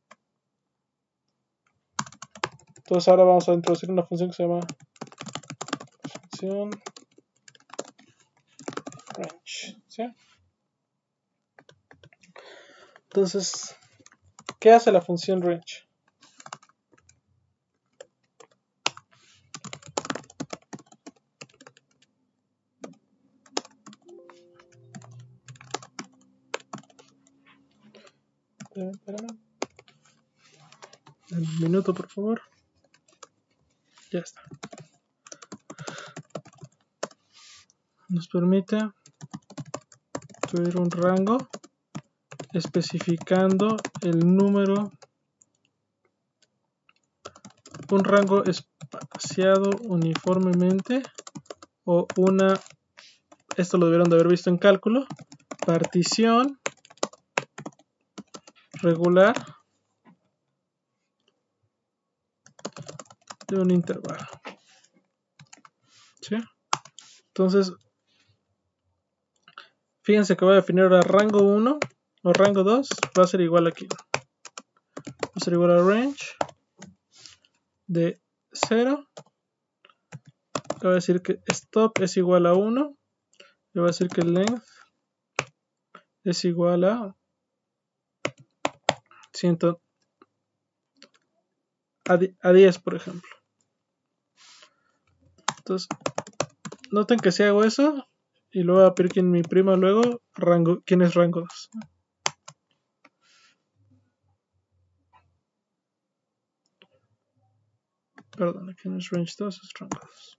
Entonces ahora vamos a introducir una función que se llama función range, ¿sí? Entonces, ¿qué hace la función range? Un minuto, por favor. Ya está. Nos permite incluir un rango especificando el número, un rango espaciado uniformemente o una, esto lo debieron de haber visto en cálculo, partición regular de un intervalo, ¿sí? Entonces, fíjense que voy a definir ahora rango uno o rango dos, va a ser igual aquí, va a ser igual a range de cero, le voy a decir que stop es igual a uno, le voy a decir que length es igual a cien, a diez, por ejemplo. Entonces noten que si hago eso y luego voy a pedir que me imprima luego rango, quién es rango dos. Perdón, aquí no es range dos, es rango dos.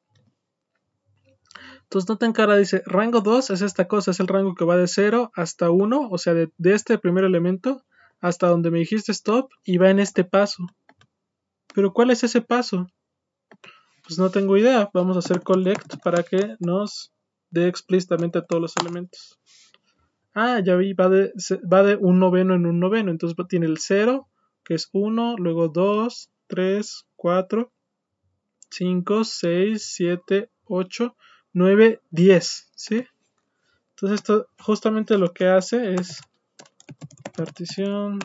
Entonces noten que ahora dice rango dos es esta cosa, es el rango que va de cero hasta uno, o sea, de, de este primer elemento hasta donde me dijiste stop y va en este paso. Pero ¿cuál es ese paso? Pues no tengo idea. Vamos a hacer collect para que nos dé explícitamente a todos los elementos. Ah, ya vi, va de, va de un noveno en un noveno. Entonces tiene el cero, que es uno, luego dos, tres, cuatro, cinco, seis, siete, ocho, nueve, diez. ¿Sí? Entonces esto justamente lo que hace es partición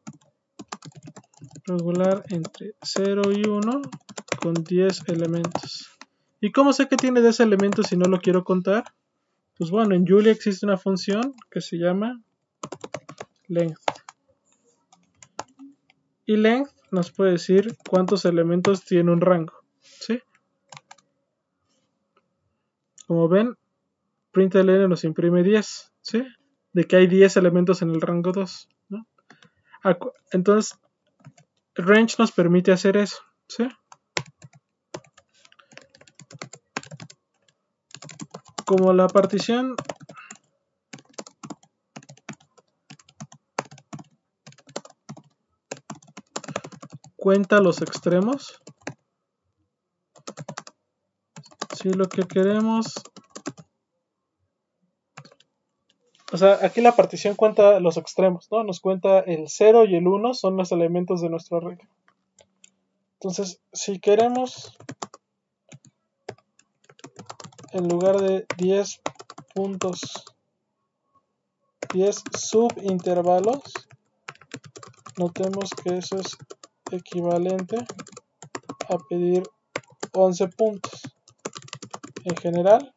regular entre cero y uno con diez elementos. ¿Y cómo sé que tiene diez elementos si no lo quiero contar? Pues bueno, en Julia existe una función que se llama length. Y length nos puede decir cuántos elementos tiene un rango. ¿Sí? Como ven, println nos imprime diez. ¿Sí? De que hay diez elementos en el rango dos. ¿No? Entonces, range nos permite hacer eso. ¿Sí? Como la partición cuenta los extremos, si lo que queremos, o sea, aquí la partición cuenta los extremos, ¿no? Nos cuenta el cero y el uno son los elementos de nuestro arreglo. Entonces, si queremos, en lugar de diez puntos, diez subintervalos, notemos que eso es equivalente a pedir once puntos. En general,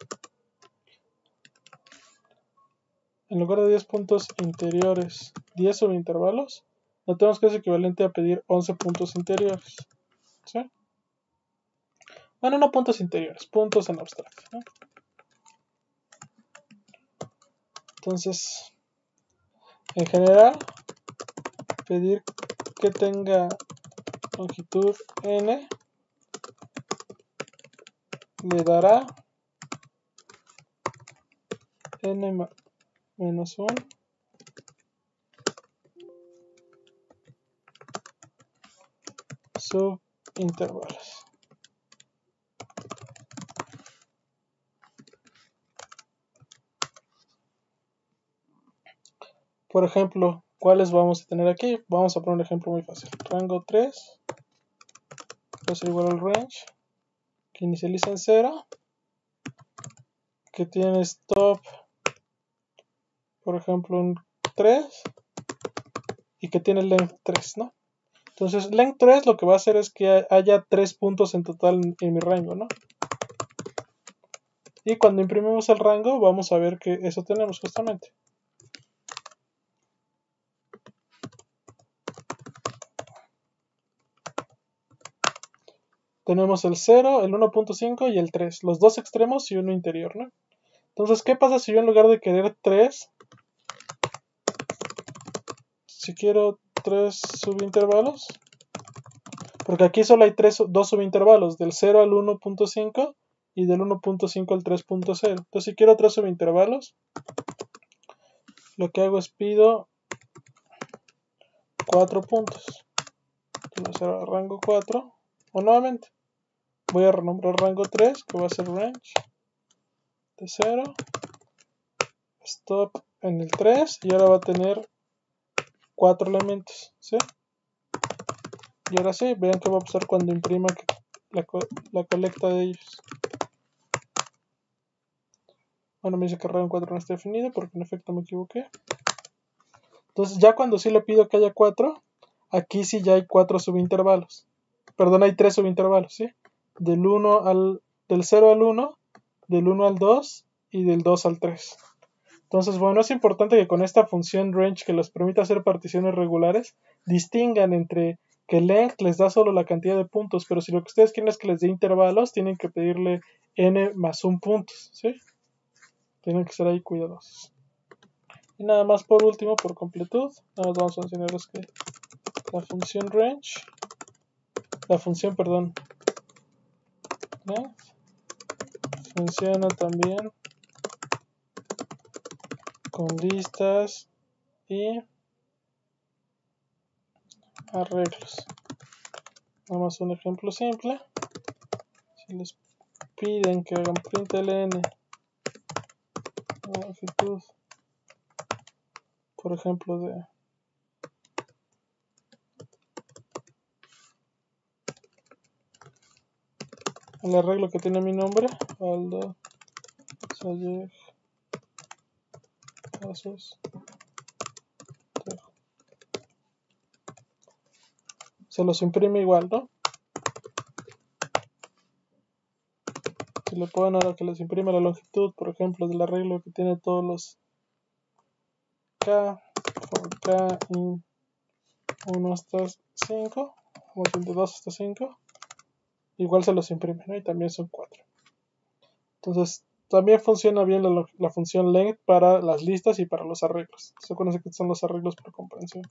en lugar de diez puntos interiores, diez subintervalos, notemos que es equivalente a pedir once puntos interiores. ¿Sí? Bueno, no puntos interiores, puntos en abstracto, ¿no? Entonces, en general, pedir que tenga longitud n le dará n menos uno subintervalos. Por ejemplo, ¿cuáles vamos a tener aquí? Vamos a poner un ejemplo muy fácil. Rango tres va a ser igual al range, que inicializa en cero, que tiene stop, por ejemplo, un tres, y que tiene length tres, ¿no? Entonces, length tres lo que va a hacer es que haya tres puntos en total en mi rango, ¿no? Y cuando imprimimos el rango, vamos a ver que eso tenemos justamente. Tenemos el cero, el uno punto cinco y el tres, los dos extremos y uno interior, ¿no? Entonces, ¿qué pasa si yo en lugar de querer tres, si quiero tres subintervalos? Porque aquí solo hay tres, dos subintervalos, del cero al uno punto cinco y del uno punto cinco al tres punto cero. Entonces, si quiero tres subintervalos, lo que hago es pido cuatro puntos. Entonces, va a ser rango cuatro, o nuevamente. Voy a renombrar rango tres, que va a ser range de cero, stop en el tres, y ahora va a tener cuatro elementos, ¿sí? Y ahora sí, vean qué va a pasar cuando imprima la, la colecta de ellos. Bueno, me dice que rango cuatro no está definido porque en efecto me equivoqué. Entonces ya cuando sí le pido que haya cuatro, aquí sí ya hay cuatro subintervalos. Perdón, hay tres subintervalos, ¿sí? Del uno al, del cero al uno, del uno al dos y del dos al tres. Entonces, bueno, es importante que con esta función range que les permite hacer particiones regulares, distingan entre que length les da solo la cantidad de puntos, pero si lo que ustedes quieren es que les dé intervalos, tienen que pedirle n más un puntos, ¿sí? Tienen que ser ahí cuidadosos. Y nada más por último, por completud, nada más vamos a enseñarles que la función range, la función, perdón, length, funciona también con listas y arreglos. Nada más un ejemplo simple. Si les piden que hagan println la longitud, por ejemplo, de el arreglo que tiene mi nombre, Aldo Sayeg Pasos Tejo, se los imprime igual, ¿no? Si le ponen ahora que les imprime la longitud, por ejemplo, del arreglo que tiene todos los K, for K in uno hasta cinco, o de dos hasta cinco, igual se los imprime, ¿no? Y también son cuatro. Entonces, también funciona bien la, la función length para las listas y para los arreglos. Acuérdense que son los arreglos por comprensión.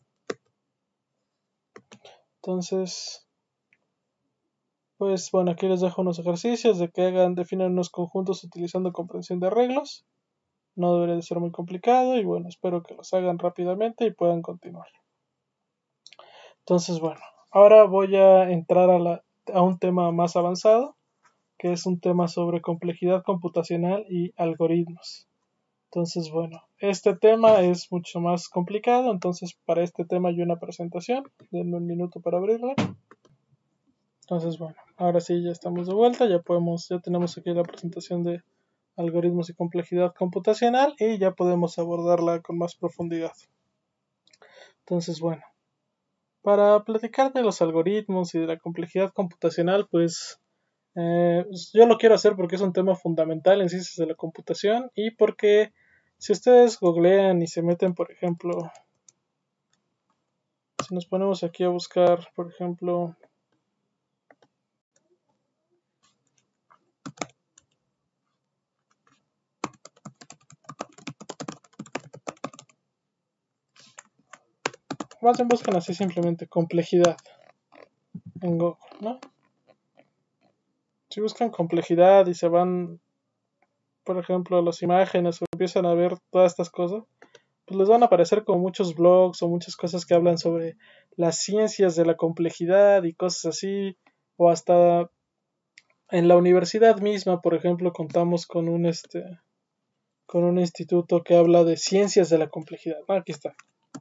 Entonces, pues bueno, aquí les dejo unos ejercicios de que hagan, definan unos conjuntos utilizando comprensión de arreglos. No debería de ser muy complicado y bueno, espero que los hagan rápidamente y puedan continuar. Entonces, bueno, ahora voy a entrar a, la, a un tema más avanzado, que es un tema sobre complejidad computacional y algoritmos. Entonces, bueno, este tema es mucho más complicado, entonces para este tema hay una presentación. Denme un minuto para abrirla. Entonces, bueno, ahora sí ya estamos de vuelta, ya podemos, ya tenemos aquí la presentación de algoritmos y complejidad computacional y ya podemos abordarla con más profundidad. Entonces, bueno, para platicar de los algoritmos y de la complejidad computacional, pues eh, yo lo quiero hacer porque es un tema fundamental en ciencias de la computación y porque si ustedes googlean y se meten, por ejemplo, si nos ponemos aquí a buscar, por ejemplo, más bien buscan así simplemente complejidad en Google, ¿no? Si buscan complejidad y se van, por ejemplo, a las imágenes o empiezan a ver todas estas cosas, pues les van a aparecer como muchos blogs o muchas cosas que hablan sobre las ciencias de la complejidad y cosas así, o hasta en la universidad misma, por ejemplo, contamos con un este con un instituto que habla de ciencias de la complejidad. Ah, aquí está.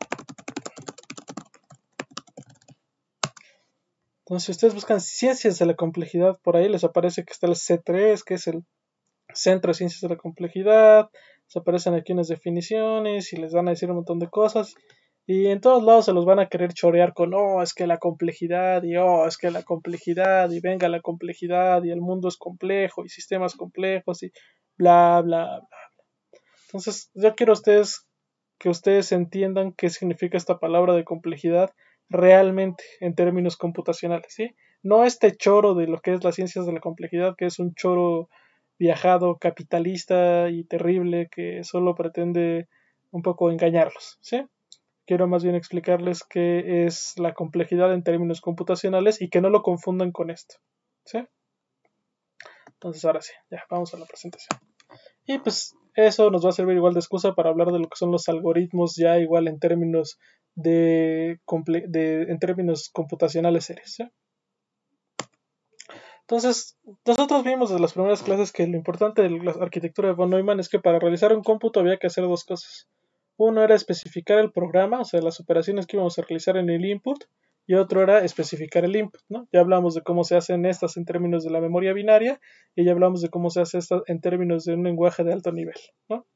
Entonces, si ustedes buscan ciencias de la complejidad, por ahí les aparece que está el C tres, que es el Centro de Ciencias de la Complejidad. Les aparecen aquí unas definiciones y les van a decir un montón de cosas. Y en todos lados se los van a querer chorear con, oh, es que la complejidad, y oh, es que la complejidad, y venga la complejidad, y el mundo es complejo, y sistemas complejos, y bla, bla, bla. Entonces, yo quiero a ustedes que ustedes entiendan qué significa esta palabra de complejidad realmente en términos computacionales, ¿sí? No este choro de lo que es las ciencias de la complejidad, que es un choro viajado, capitalista y terrible que solo pretende un poco engañarlos, ¿sí? Quiero más bien explicarles qué es la complejidad en términos computacionales y que no lo confundan con esto, ¿sí? Entonces ahora sí, ya vamos a la presentación. Y pues eso nos va a servir igual de excusa para hablar de lo que son los algoritmos ya igual en términos de, de en términos computacionales serios, ¿sí? Entonces, nosotros vimos desde las primeras clases que lo importante de la arquitectura de von Neumann es que para realizar un cómputo había que hacer dos cosas. Uno era especificar el programa, o sea, las operaciones que íbamos a realizar en el input, y otro era especificar el input, ¿no? Ya hablamos de cómo se hacen estas en términos de la memoria binaria, y ya hablamos de cómo se hace estas en términos de un lenguaje de alto nivel, ¿no?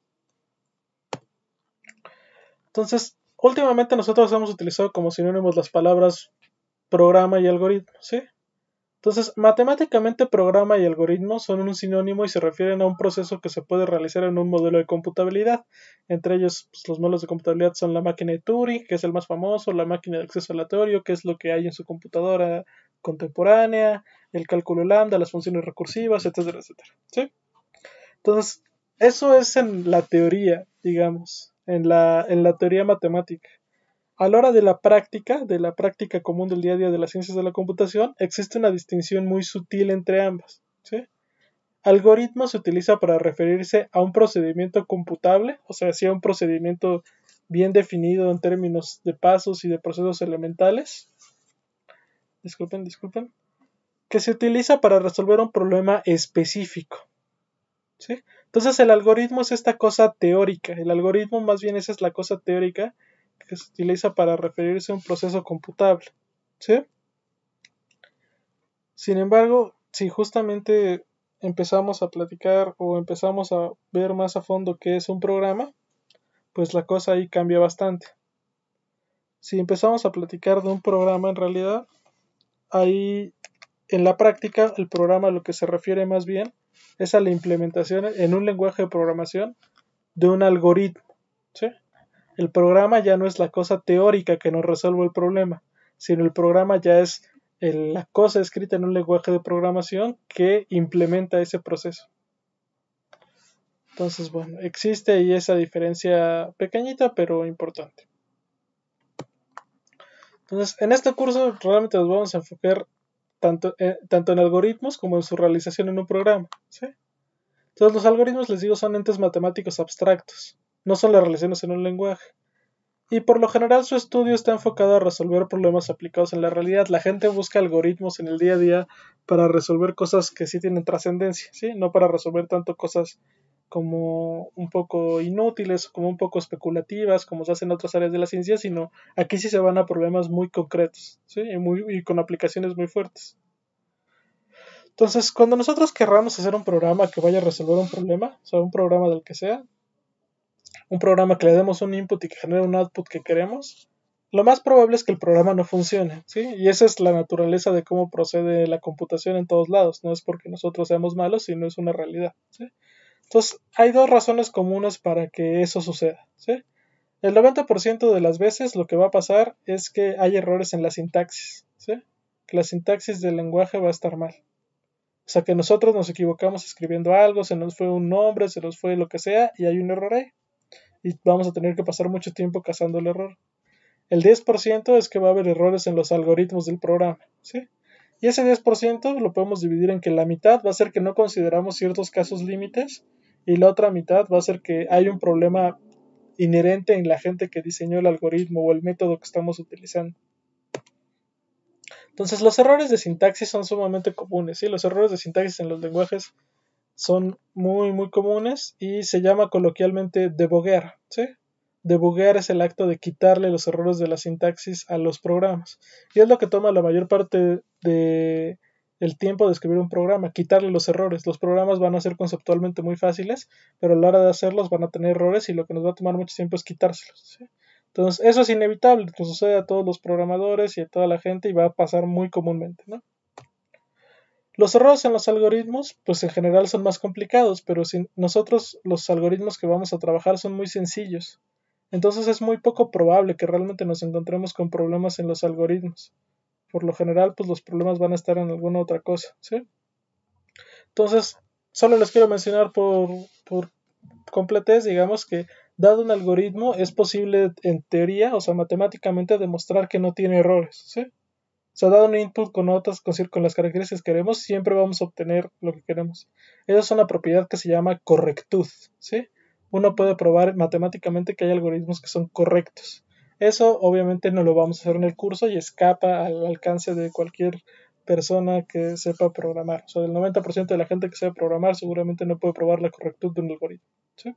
Entonces, últimamente nosotros hemos utilizado como sinónimos las palabras programa y algoritmo, ¿sí? Entonces, matemáticamente programa y algoritmo son un sinónimo y se refieren a un proceso que se puede realizar en un modelo de computabilidad. Entre ellos, pues, los modelos de computabilidad son la máquina de Turing, que es el más famoso, la máquina de acceso aleatorio, que es lo que hay en su computadora contemporánea, el cálculo lambda, las funciones recursivas, etcétera, etcétera. ¿Sí? Entonces, eso es en la teoría, digamos, en la, en la teoría matemática. A la hora de la práctica, de la práctica común del día a día de las ciencias de la computación, existe una distinción muy sutil entre ambas. ¿Sí? Algoritmo se utiliza para referirse a un procedimiento computable, o sea, sí a un procedimiento bien definido en términos de pasos y de procesos elementales. Disculpen, disculpen. Que se utiliza para resolver un problema específico. ¿Sí? Entonces el algoritmo es esta cosa teórica. El algoritmo más bien esa es la cosa teórica que se utiliza para referirse a un proceso computable. ¿Sí? Sin embargo, si justamente empezamos a platicar o empezamos a ver más a fondo qué es un programa, pues la cosa ahí cambia bastante. Si empezamos a platicar de un programa en realidad, ahí en la práctica el programa a lo que se refiere más bien es a la implementación en un lenguaje de programación de un algoritmo. ¿Sí? El programa ya no es la cosa teórica que nos resuelve el problema, sino el programa ya es el, la cosa escrita en un lenguaje de programación que implementa ese proceso. Entonces, bueno, existe ahí esa diferencia pequeñita pero importante. Entonces, en este curso realmente nos vamos a enfocar tanto, eh, tanto en algoritmos como en su realización en un programa. ¿Sí? Entonces, los algoritmos, les digo, son entes matemáticos abstractos, no son las relaciones en un lenguaje. Y por lo general su estudio está enfocado a resolver problemas aplicados en la realidad. La gente busca algoritmos en el día a día para resolver cosas que sí tienen trascendencia, ¿sí? No para resolver tanto cosas como un poco inútiles, como un poco especulativas, como se hace en otras áreas de la ciencia, sino aquí sí se van a problemas muy concretos, ¿sí? Y, muy, y con aplicaciones muy fuertes. Entonces, cuando nosotros querramos hacer un programa que vaya a resolver un problema, o sea, un programa del que sea, un programa que le demos un input y que genere un output que queremos, lo más probable es que el programa no funcione, ¿sí? Y esa es la naturaleza de cómo procede la computación en todos lados. No es porque nosotros seamos malos, sino es una realidad, ¿sí? Entonces, hay dos razones comunes para que eso suceda, ¿sí? El noventa por ciento de las veces lo que va a pasar es que hay errores en la sintaxis, ¿sí? Que la sintaxis del lenguaje va a estar mal. O sea, que nosotros nos equivocamos escribiendo algo, se nos fue un nombre, se nos fue lo que sea, y hay un error ahí. Y vamos a tener que pasar mucho tiempo cazando el error. El diez por ciento es que va a haber errores en los algoritmos del programa, ¿sí? Y ese diez por ciento lo podemos dividir en que la mitad va a ser que no consideramos ciertos casos límites y la otra mitad va a ser que hay un problema inherente en la gente que diseñó el algoritmo o el método que estamos utilizando. Entonces los errores de sintaxis son sumamente comunes, ¿sí? Los errores de sintaxis en los lenguajes son muy muy comunes y se llama coloquialmente debuguear, ¿sí? Debuguear es el acto de quitarle los errores de la sintaxis a los programas y es lo que toma la mayor parte de el tiempo de escribir un programa, quitarle los errores. Los programas van a ser conceptualmente muy fáciles, pero a la hora de hacerlos van a tener errores y lo que nos va a tomar mucho tiempo es quitárselos, ¿sí? Entonces eso es inevitable, que sucede a todos los programadores y a toda la gente y va a pasar muy comúnmente, ¿no? Los errores en los algoritmos, pues en general son más complicados, pero si nosotros los algoritmos que vamos a trabajar son muy sencillos. Entonces es muy poco probable que realmente nos encontremos con problemas en los algoritmos. Por lo general, pues los problemas van a estar en alguna otra cosa, ¿sí? Entonces, solo les quiero mencionar por, por completez, digamos que dado un algoritmo es posible en teoría, o sea, matemáticamente demostrar que no tiene errores, ¿sí? O sea, dado un input con notas, con, con las características que queremos, siempre vamos a obtener lo que queremos. Esa es una propiedad que se llama correctud, ¿sí? Uno puede probar matemáticamente que hay algoritmos que son correctos. Eso obviamente no lo vamos a hacer en el curso y escapa al alcance de cualquier persona que sepa programar. O sea, el noventa por ciento de la gente que sabe programar seguramente no puede probar la correctud de un algoritmo, ¿sí?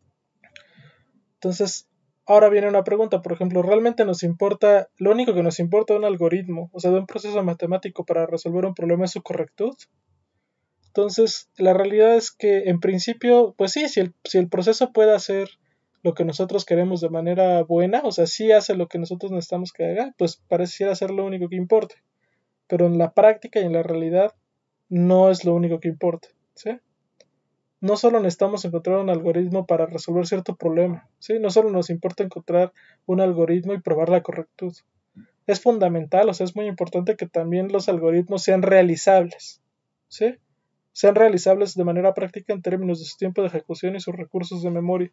Entonces, ahora viene una pregunta, por ejemplo, ¿realmente nos importa, lo único que nos importa de un algoritmo, o sea, de un proceso matemático para resolver un problema es su correctud? Entonces, la realidad es que en principio, pues sí, si el, si el proceso puede hacer lo que nosotros queremos de manera buena, o sea, sí hace lo que nosotros necesitamos que haga, pues pareciera ser lo único que importa. pero en la práctica y en la realidad no es lo único que importa, ¿sí? No solo necesitamos encontrar un algoritmo para resolver cierto problema, ¿sí? No solo nos importa encontrar un algoritmo y probar la correctud. Es fundamental, o sea, es muy importante que también los algoritmos sean realizables, ¿sí? Sean realizables de manera práctica en términos de su tiempo de ejecución y sus recursos de memoria.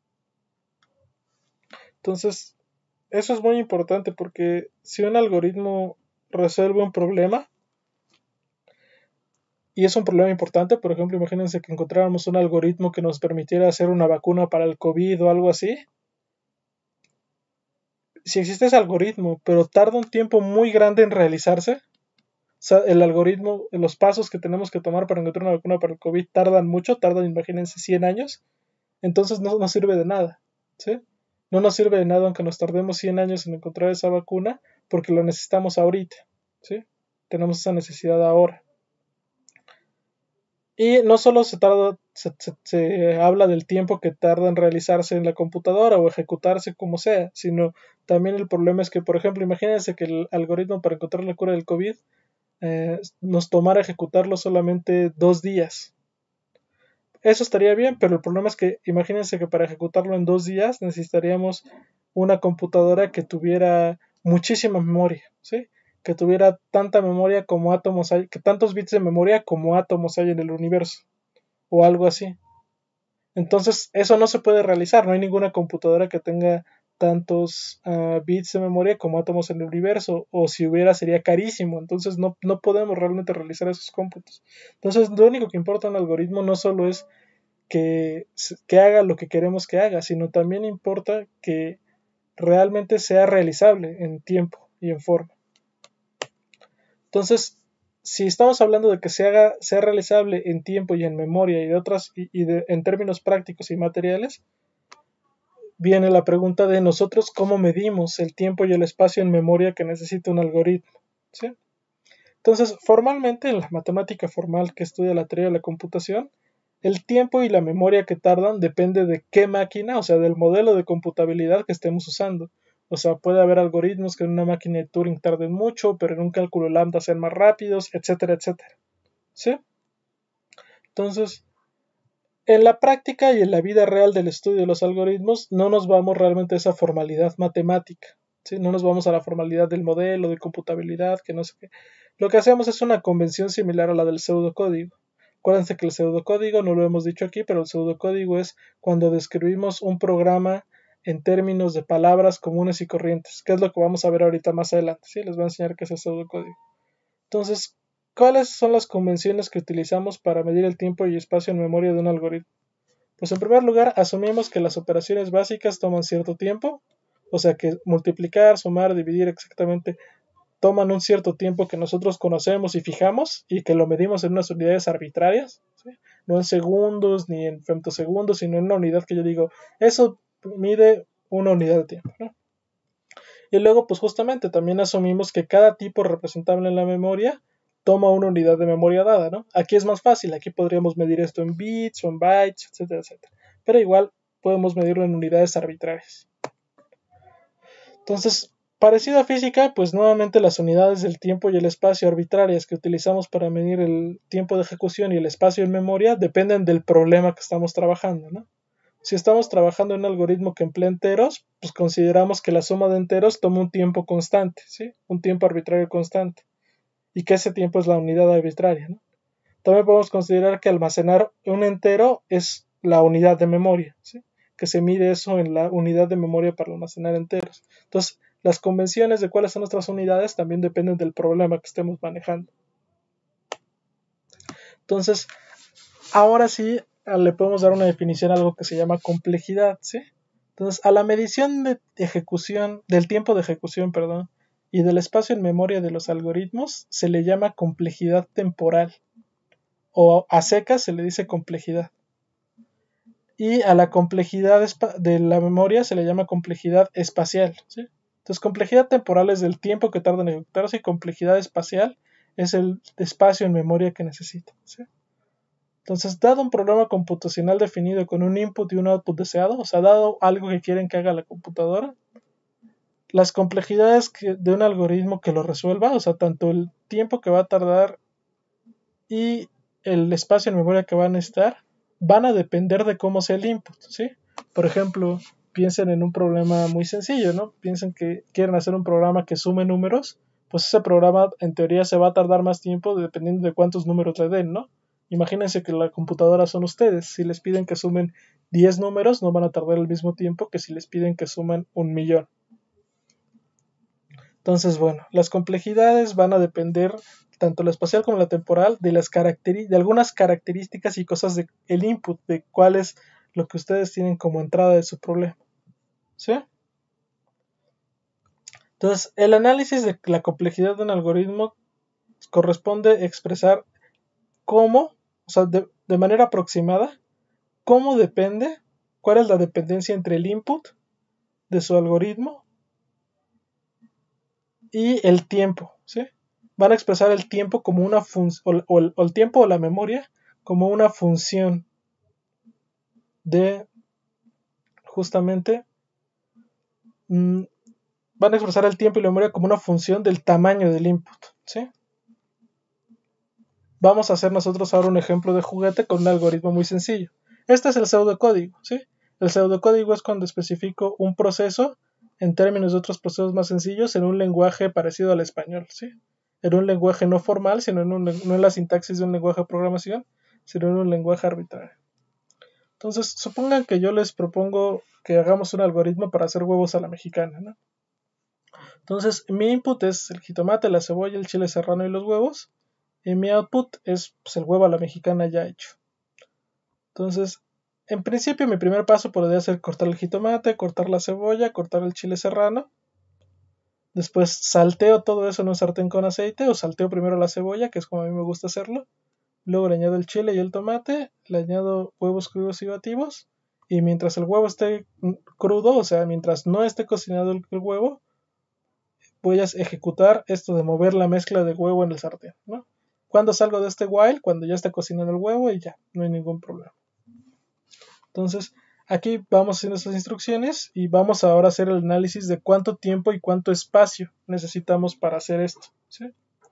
Entonces, eso es muy importante porque si un algoritmo resuelve un problema, y es un problema importante, por ejemplo, imagínense que encontráramos un algoritmo que nos permitiera hacer una vacuna para el COVID o algo así. Si existe ese algoritmo, pero tarda un tiempo muy grande en realizarse, o sea, el algoritmo, los pasos que tenemos que tomar para encontrar una vacuna para el COVID tardan mucho, tardan, imagínense, cien años, entonces no nos sirve de nada, ¿sí? No nos sirve de nada aunque nos tardemos cien años en encontrar esa vacuna, porque la necesitamos ahorita, ¿sí? Tenemos esa necesidad ahora. Y no solo se tarda, se, se, se, habla del tiempo que tarda en realizarse en la computadora o ejecutarse como sea, sino también el problema es que, por ejemplo, imagínense que el algoritmo para encontrar la cura del COVID eh, nos tomara ejecutarlo solamente dos días. Eso estaría bien, pero el problema es que imagínense que para ejecutarlo en dos días necesitaríamos una computadora que tuviera muchísima memoria, ¿sí? Que tuviera tanta memoria como átomos hay, que tantos bits de memoria como átomos hay en el universo, o algo así. Entonces, eso no se puede realizar, no hay ninguna computadora que tenga tantos uh, bits de memoria como átomos en el universo, o si hubiera sería carísimo, entonces no, no podemos realmente realizar esos cómputos. Entonces, lo único que importa en un algoritmo no solo es que, que haga lo que queremos que haga, sino también importa que realmente sea realizable en tiempo y en forma. Entonces, si estamos hablando de que se haga, sea realizable en tiempo y en memoria y de otras y, y de, en términos prácticos y materiales, viene la pregunta de nosotros cómo medimos el tiempo y el espacio en memoria que necesita un algoritmo, ¿sí? Entonces, formalmente, en la matemática formal que estudia la teoría de la computación, el tiempo y la memoria que tardan depende de qué máquina, o sea, del modelo de computabilidad que estemos usando. O sea, puede haber algoritmos que en una máquina de Turing tarden mucho, pero en un cálculo lambda sean más rápidos, etcétera, etcétera. ¿Sí? Entonces, en la práctica y en la vida real del estudio de los algoritmos, no nos vamos realmente a esa formalidad matemática. ¿Sí? No nos vamos a la formalidad del modelo, de computabilidad, que no sé qué. Lo que hacemos es una convención similar a la del pseudocódigo. Acuérdense que el pseudocódigo, no lo hemos dicho aquí, pero el pseudocódigo es cuando describimos un programa en términos de palabras comunes y corrientes, que es lo que vamos a ver ahorita más adelante. ¿Sí? Les voy a enseñar qué es el pseudocódigo. Entonces, ¿cuáles son las convenciones que utilizamos para medir el tiempo y espacio en memoria de un algoritmo? Pues en primer lugar, asumimos que las operaciones básicas toman cierto tiempo, o sea que multiplicar, sumar, dividir exactamente toman un cierto tiempo que nosotros conocemos y fijamos y que lo medimos en unas unidades arbitrarias, ¿sí? No en segundos ni en femtosegundos, sino en una unidad que yo digo, eso mide una unidad de tiempo, ¿no? Y luego, pues justamente también asumimos que cada tipo representable en la memoria toma una unidad de memoria dada, ¿no? Aquí es más fácil, aquí podríamos medir esto en bits o en bytes, etcétera, etcétera. Pero igual podemos medirlo en unidades arbitrarias. Entonces, parecido a física, pues nuevamente las unidades del tiempo y el espacio arbitrarias que utilizamos para medir el tiempo de ejecución y el espacio en memoria dependen del problema que estamos trabajando, ¿no? Si estamos trabajando en un algoritmo que emplea enteros, pues consideramos que la suma de enteros toma un tiempo constante, ¿sí? Un tiempo arbitrario constante. Y que ese tiempo es la unidad arbitraria, ¿no? También podemos considerar que almacenar un entero es la unidad de memoria, ¿sí? Que se mide eso en la unidad de memoria para almacenar enteros. Entonces, las convenciones de cuáles son nuestras unidades también dependen del problema que estemos manejando. Entonces, ahora sí le podemos dar una definición a algo que se llama complejidad, ¿sí? Entonces, a la medición de ejecución, del tiempo de ejecución, perdón, y del espacio en memoria de los algoritmos se le llama complejidad temporal, o a secas se le dice complejidad. Y a la complejidad de la memoria se le llama complejidad espacial, ¿sí? Entonces, complejidad temporal es el tiempo que tarda en ejecutarse y complejidad espacial es el espacio en memoria que necesita, ¿sí? Entonces, dado un programa computacional definido con un input y un output deseado, o sea, dado algo que quieren que haga la computadora, las complejidades que, de un algoritmo que lo resuelva, o sea, tanto el tiempo que va a tardar y el espacio en memoria que van a necesitar van a depender de cómo sea el input, ¿sí? Por ejemplo, piensen en un problema muy sencillo, ¿no? Piensen que quieren hacer un programa que sume números, pues ese programa en teoría se va a tardar más tiempo dependiendo de cuántos números le den, ¿no? Imagínense que la computadora son ustedes. Si les piden que sumen diez números, no van a tardar el mismo tiempo que si les piden que sumen un millón. Entonces, bueno, las complejidades van a depender, tanto la espacial como la temporal, de, las caracteri- de algunas características y cosas del input, de cuál es lo que ustedes tienen como entrada de su problema. ¿Sí? Entonces, el análisis de la complejidad de un algoritmo corresponde expresar cómo, o sea, de, de manera aproximada, cómo depende, cuál es la dependencia entre el input de su algoritmo y el tiempo, ¿sí? Van a expresar el tiempo como una función, o, o, o el tiempo o la memoria como una función de, justamente, mmm, van a expresar el tiempo y la memoria como una función del tamaño del input, ¿sí? Vamos a hacer nosotros ahora un ejemplo de juguete con un algoritmo muy sencillo. Este es el pseudocódigo, ¿sí? El pseudocódigo es cuando especifico un proceso en términos de otros procesos más sencillos en un lenguaje parecido al español, ¿sí? En un lenguaje no formal, sino en un, no en la sintaxis de un lenguaje de programación, sino en un lenguaje arbitrario. Entonces, supongan que yo les propongo que hagamos un algoritmo para hacer huevos a la mexicana, ¿no? Entonces, mi input es el jitomate, la cebolla, el chile serrano y los huevos, y mi output es pues, el huevo a la mexicana ya hecho. Entonces, en principio mi primer paso podría ser cortar el jitomate, cortar la cebolla, cortar el chile serrano. Después salteo todo eso en un sartén con aceite, o salteo primero la cebolla, que es como a mí me gusta hacerlo. Luego le añado el chile y el tomate, le añado huevos crudos y batidos. Y mientras el huevo esté crudo, o sea, mientras no esté cocinado el, el huevo, voy a ejecutar esto de mover la mezcla de huevo en el sartén, ¿no? Cuando salgo de este while, cuando ya está cocinado el huevo y ya, no hay ningún problema. Entonces, aquí vamos haciendo estas instrucciones y vamos ahora a hacer el análisis de cuánto tiempo y cuánto espacio necesitamos para hacer esto, ¿sí?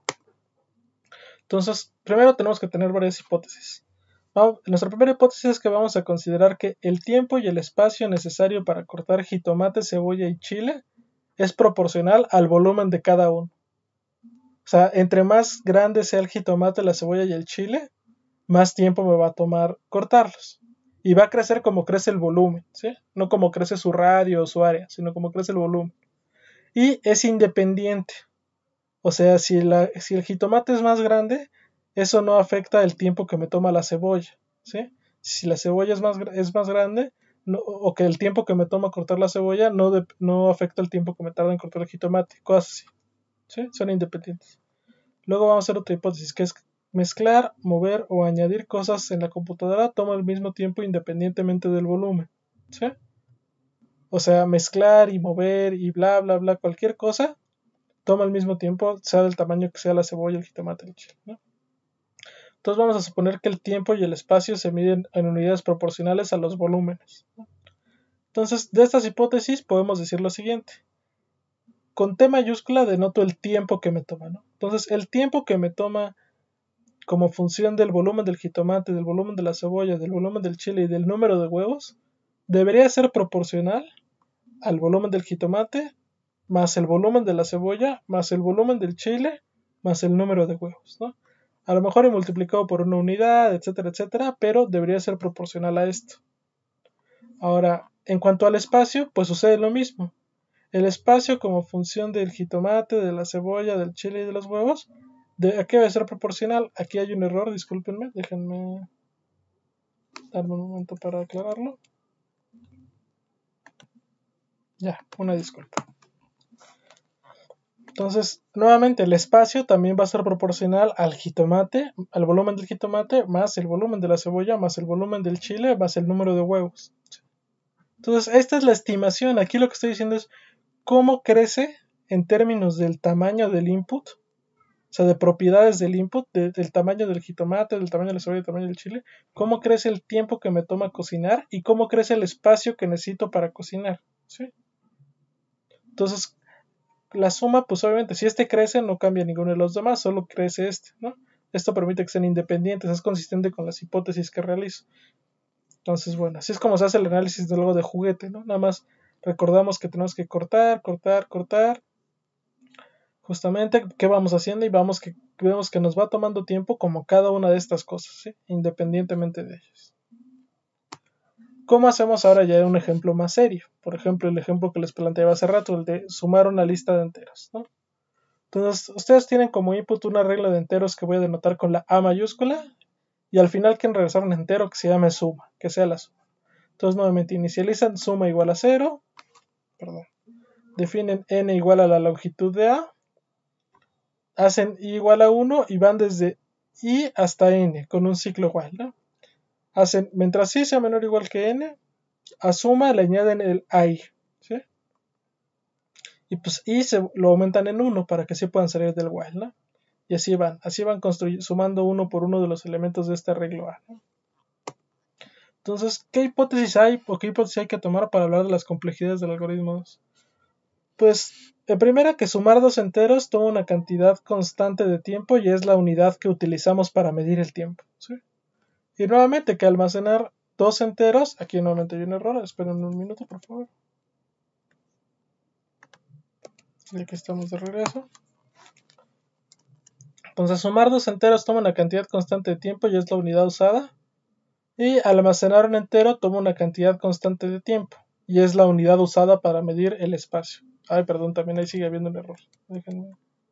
Entonces, primero tenemos que tener varias hipótesis. Vamos, nuestra primera hipótesis es que vamos a considerar que el tiempo y el espacio necesario para cortar jitomate, cebolla y chile es proporcional al volumen de cada uno. O sea, entre más grande sea el jitomate, la cebolla y el chile, más tiempo me va a tomar cortarlos. Y va a crecer como crece el volumen, ¿sí? No como crece su radio o su área, sino como crece el volumen. Y es independiente. O sea, si, la, si el jitomate es más grande, eso no afecta el tiempo que me toma la cebolla, ¿sí? Si la cebolla es más, es más grande, no, o que el tiempo que me toma cortar la cebolla no, de, no afecta el tiempo que me tarda en cortar el jitomate, cosas así, ¿sí? Son independientes. Luego vamos a hacer otra hipótesis, que es mezclar, mover o añadir cosas en la computadora toma el mismo tiempo independientemente del volumen, ¿sí? O sea, mezclar y mover y bla, bla, bla, cualquier cosa toma el mismo tiempo, sea del tamaño que sea la cebolla, el jitomate, el chile, ¿no? Entonces vamos a suponer que el tiempo y el espacio se miden en unidades proporcionales a los volúmenes, ¿no? Entonces, de estas hipótesis podemos decir lo siguiente. Con T mayúscula denoto el tiempo que me toma, ¿no? Entonces, el tiempo que me toma como función del volumen del jitomate, del volumen de la cebolla, del volumen del chile y del número de huevos, debería ser proporcional al volumen del jitomate, más el volumen de la cebolla, más el volumen del chile, más el número de huevos, ¿no? A lo mejor he multiplicado por una unidad, etcétera, etcétera, pero debería ser proporcional a esto. Ahora, en cuanto al espacio, pues sucede lo mismo. El espacio como función del jitomate, de la cebolla, del chile y de los huevos, ¿de a qué debe ser proporcional? Aquí hay un error, discúlpenme, déjenme darme un momento para aclararlo. Ya, una disculpa. Entonces, nuevamente, el espacio también va a ser proporcional al jitomate, al volumen del jitomate, más el volumen de la cebolla, más el volumen del chile, más el número de huevos. Entonces, esta es la estimación. Aquí lo que estoy diciendo es cómo crece en términos del tamaño del input, o sea, de propiedades del input, de, del tamaño del jitomate, del tamaño de la cebolla, del tamaño del chile, cómo crece el tiempo que me toma cocinar y cómo crece el espacio que necesito para cocinar, ¿sí? Entonces, la suma, pues obviamente, si este crece, no cambia ninguno de los demás, solo crece este, ¿no? Esto permite que sean independientes, es consistente con las hipótesis que realizo. Entonces, bueno, así es como se hace el análisis de algo de juguete, ¿no? Nada más recordamos que tenemos que cortar, cortar, cortar. Justamente, ¿qué vamos haciendo? Y vamos que vemos que nos va tomando tiempo como cada una de estas cosas, ¿sí? Independientemente de ellas. ¿Cómo hacemos ahora ya un ejemplo más serio? Por ejemplo, el ejemplo que les planteaba hace rato, el de sumar una lista de enteros, ¿no? Entonces, ustedes tienen como input una regla de enteros que voy a denotar con la A mayúscula y al final quieren regresar un entero que se llame suma, que sea la suma. Entonces, nuevamente inicializan suma igual a cero, perdón, definen n igual a la longitud de A, hacen i igual a uno y van desde i hasta n con un ciclo igual, ¿no? Hacen, mientras i sea menor o igual que n, a suma le añaden el i, ¿sí? Y pues i se lo aumentan en uno para que sí puedan salir del while, ¿no? Y así van, así van sumando uno por uno de los elementos de este arreglo A, ¿no? Entonces, ¿qué hipótesis hay o qué hipótesis hay que tomar para hablar de las complejidades del algoritmo dos? Pues, en primera, que sumar dos enteros toma una cantidad constante de tiempo y es la unidad que utilizamos para medir el tiempo, ¿sí? Y nuevamente, que almacenar dos enteros, aquí nuevamente hay un error, esperen un minuto, por favor. Y aquí estamos de regreso. Entonces, sumar dos enteros toma una cantidad constante de tiempo y es la unidad usada. Y almacenar un entero toma una cantidad constante de tiempo y es la unidad usada para medir el espacio. Ay, perdón, también ahí sigue habiendo un error. Déjenme.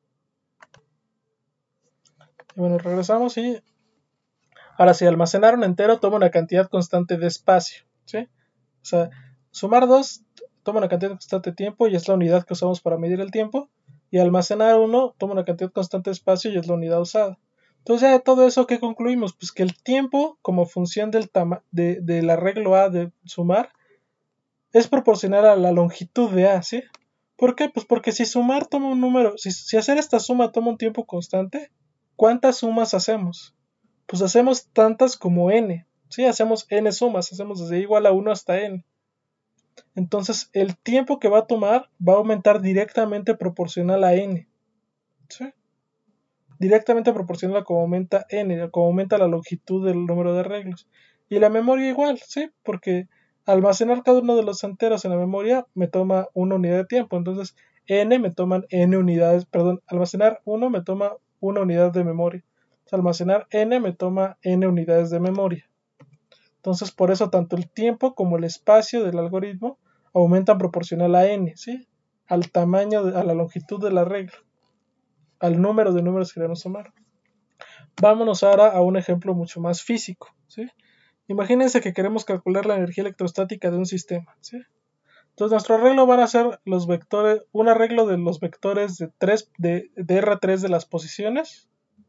Y bueno, regresamos y ahora sí, almacenar un entero toma una cantidad constante de espacio, ¿sí? O sea, sumar dos toma una cantidad constante de tiempo y es la unidad que usamos para medir el tiempo. Y almacenar uno toma una cantidad constante de espacio y es la unidad usada. Entonces ya de todo eso, ¿qué concluimos? Pues que el tiempo, como función del, de, del arreglo A de sumar, es proporcional a la longitud de A, ¿sí? ¿Por qué? Pues porque si sumar toma un número, si, si hacer esta suma toma un tiempo constante, ¿cuántas sumas hacemos? Pues hacemos tantas como n, ¿sí? Hacemos n sumas, hacemos desde igual a uno hasta n. Entonces el tiempo que va a tomar va a aumentar directamente proporcional a n, ¿sí? Directamente proporcional a como aumenta n, como aumenta la longitud del número de arreglos. Y la memoria igual, ¿sí? Porque almacenar cada uno de los enteros en la memoria me toma una unidad de tiempo. Entonces n me toman n unidades, perdón, almacenar uno me toma una unidad de memoria. Entonces, almacenar n me toma n unidades de memoria. Entonces por eso tanto el tiempo como el espacio del algoritmo aumentan proporcional a n, ¿sí? Al tamaño, de, a la longitud del arreglo, al número de números que queremos sumar. Vámonos ahora a un ejemplo mucho más físico, ¿sí? Imagínense que queremos calcular la energía electrostática de un sistema, ¿sí? Entonces nuestro arreglo van a ser los vectores, un arreglo de los vectores de, tres, de, de erre tres de las posiciones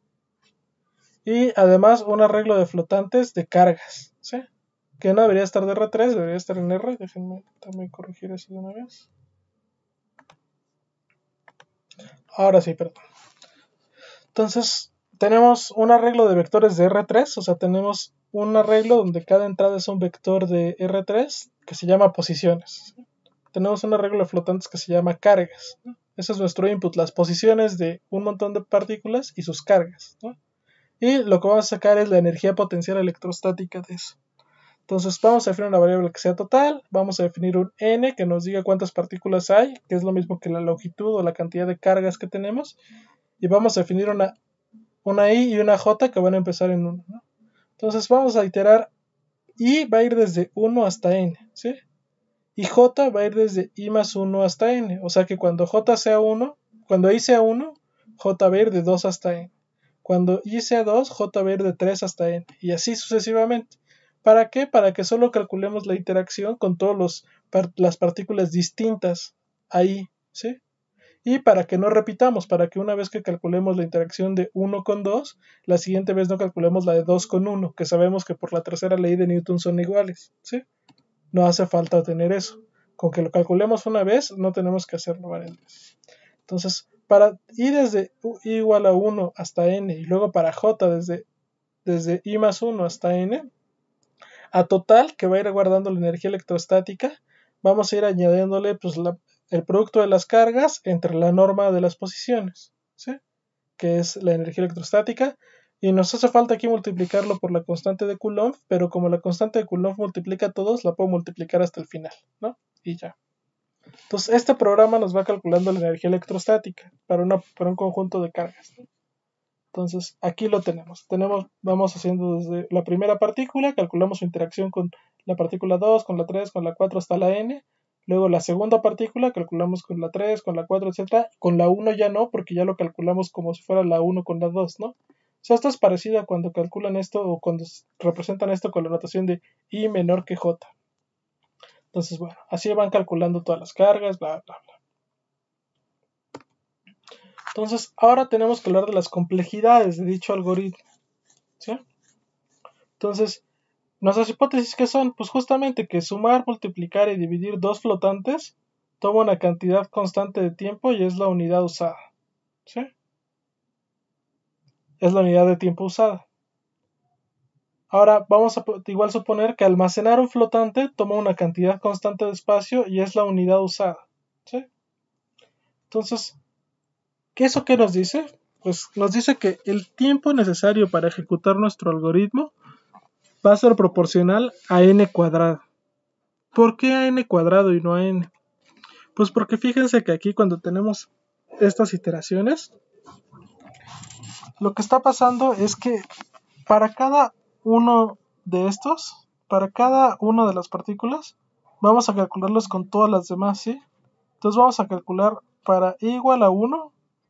y además un arreglo de flotantes de cargas, ¿sí? Que no debería estar de erre tres, debería estar en R. Déjenme también corregir eso de una vez. Ahora sí, perdón. Entonces tenemos un arreglo de vectores de erre tres, o sea, tenemos un arreglo donde cada entrada es un vector de erre tres que se llama posiciones. Tenemos un arreglo de flotantes que se llama cargas, ¿no? Ese es nuestro input, las posiciones de un montón de partículas y sus cargas, ¿no? Y lo que vamos a sacar es la energía potencial electrostática de eso. Entonces vamos a definir una variable que sea total, vamos a definir un n que nos diga cuántas partículas hay, que es lo mismo que la longitud o la cantidad de cargas que tenemos, y vamos a definir una, una i y una j que van a empezar en uno, ¿no? Entonces vamos a iterar, i va a ir desde uno hasta n, ¿sí? Y j va a ir desde i más uno hasta n, o sea que cuando j sea uno, cuando i sea uno, j va a ir de dos hasta n. Cuando i sea dos, j va a ir de tres hasta n, y así sucesivamente. ¿Para qué? Para que solo calculemos la interacción con todas las partículas distintas ahí, ¿sí? Y para que no repitamos, para que una vez que calculemos la interacción de uno con dos, la siguiente vez no calculemos la de dos con uno, que sabemos que por la tercera ley de Newton son iguales, ¿sí? No hace falta tener eso. Con que lo calculemos una vez, no tenemos que hacerlo varias veces. Entonces, para i desde i igual a uno hasta n, y luego para j desde, desde i más uno hasta n, a total, que va a ir guardando la energía electrostática, vamos a ir añadiéndole pues, la, el producto de las cargas entre la norma de las posiciones, ¿sí? Que es la energía electrostática, y nos hace falta aquí multiplicarlo por la constante de Coulomb, pero como la constante de Coulomb multiplica a todos, la puedo multiplicar hasta el final, ¿no? Y ya. Entonces, este programa nos va calculando la energía electrostática para, una, para un conjunto de cargas, ¿no? Entonces, aquí lo tenemos. tenemos. Vamos haciendo desde la primera partícula, calculamos su interacción con la partícula dos, con la tres, con la cuatro hasta la n. Luego la segunda partícula, calculamos con la tres, con la cuatro, etcétera. Con la uno ya no, porque ya lo calculamos como si fuera la uno con la dos, ¿no? O sea, esto es parecido a cuando calculan esto o cuando representan esto con la notación de I menor que J. Entonces, bueno, así van calculando todas las cargas, bla, bla, bla. Entonces, ahora tenemos que hablar de las complejidades de dicho algoritmo, ¿sí? Entonces, nuestras hipótesis, ¿qué son? Pues justamente que sumar, multiplicar y dividir dos flotantes toma una cantidad constante de tiempo y es la unidad usada, ¿sí? Es la unidad de tiempo usada. Ahora vamos a igual suponer que almacenar un flotante toma una cantidad constante de espacio y es la unidad usada, ¿sí? Entonces, ¿qué eso qué nos dice? Pues nos dice que el tiempo necesario para ejecutar nuestro algoritmo va a ser proporcional a n cuadrado. ¿Por qué a n cuadrado y no a n? Pues porque fíjense que aquí cuando tenemos estas iteraciones, lo que está pasando es que para cada uno de estos, para cada una de las partículas, vamos a calcularlos con todas las demás, ¿sí? Entonces vamos a calcular para i igual a uno,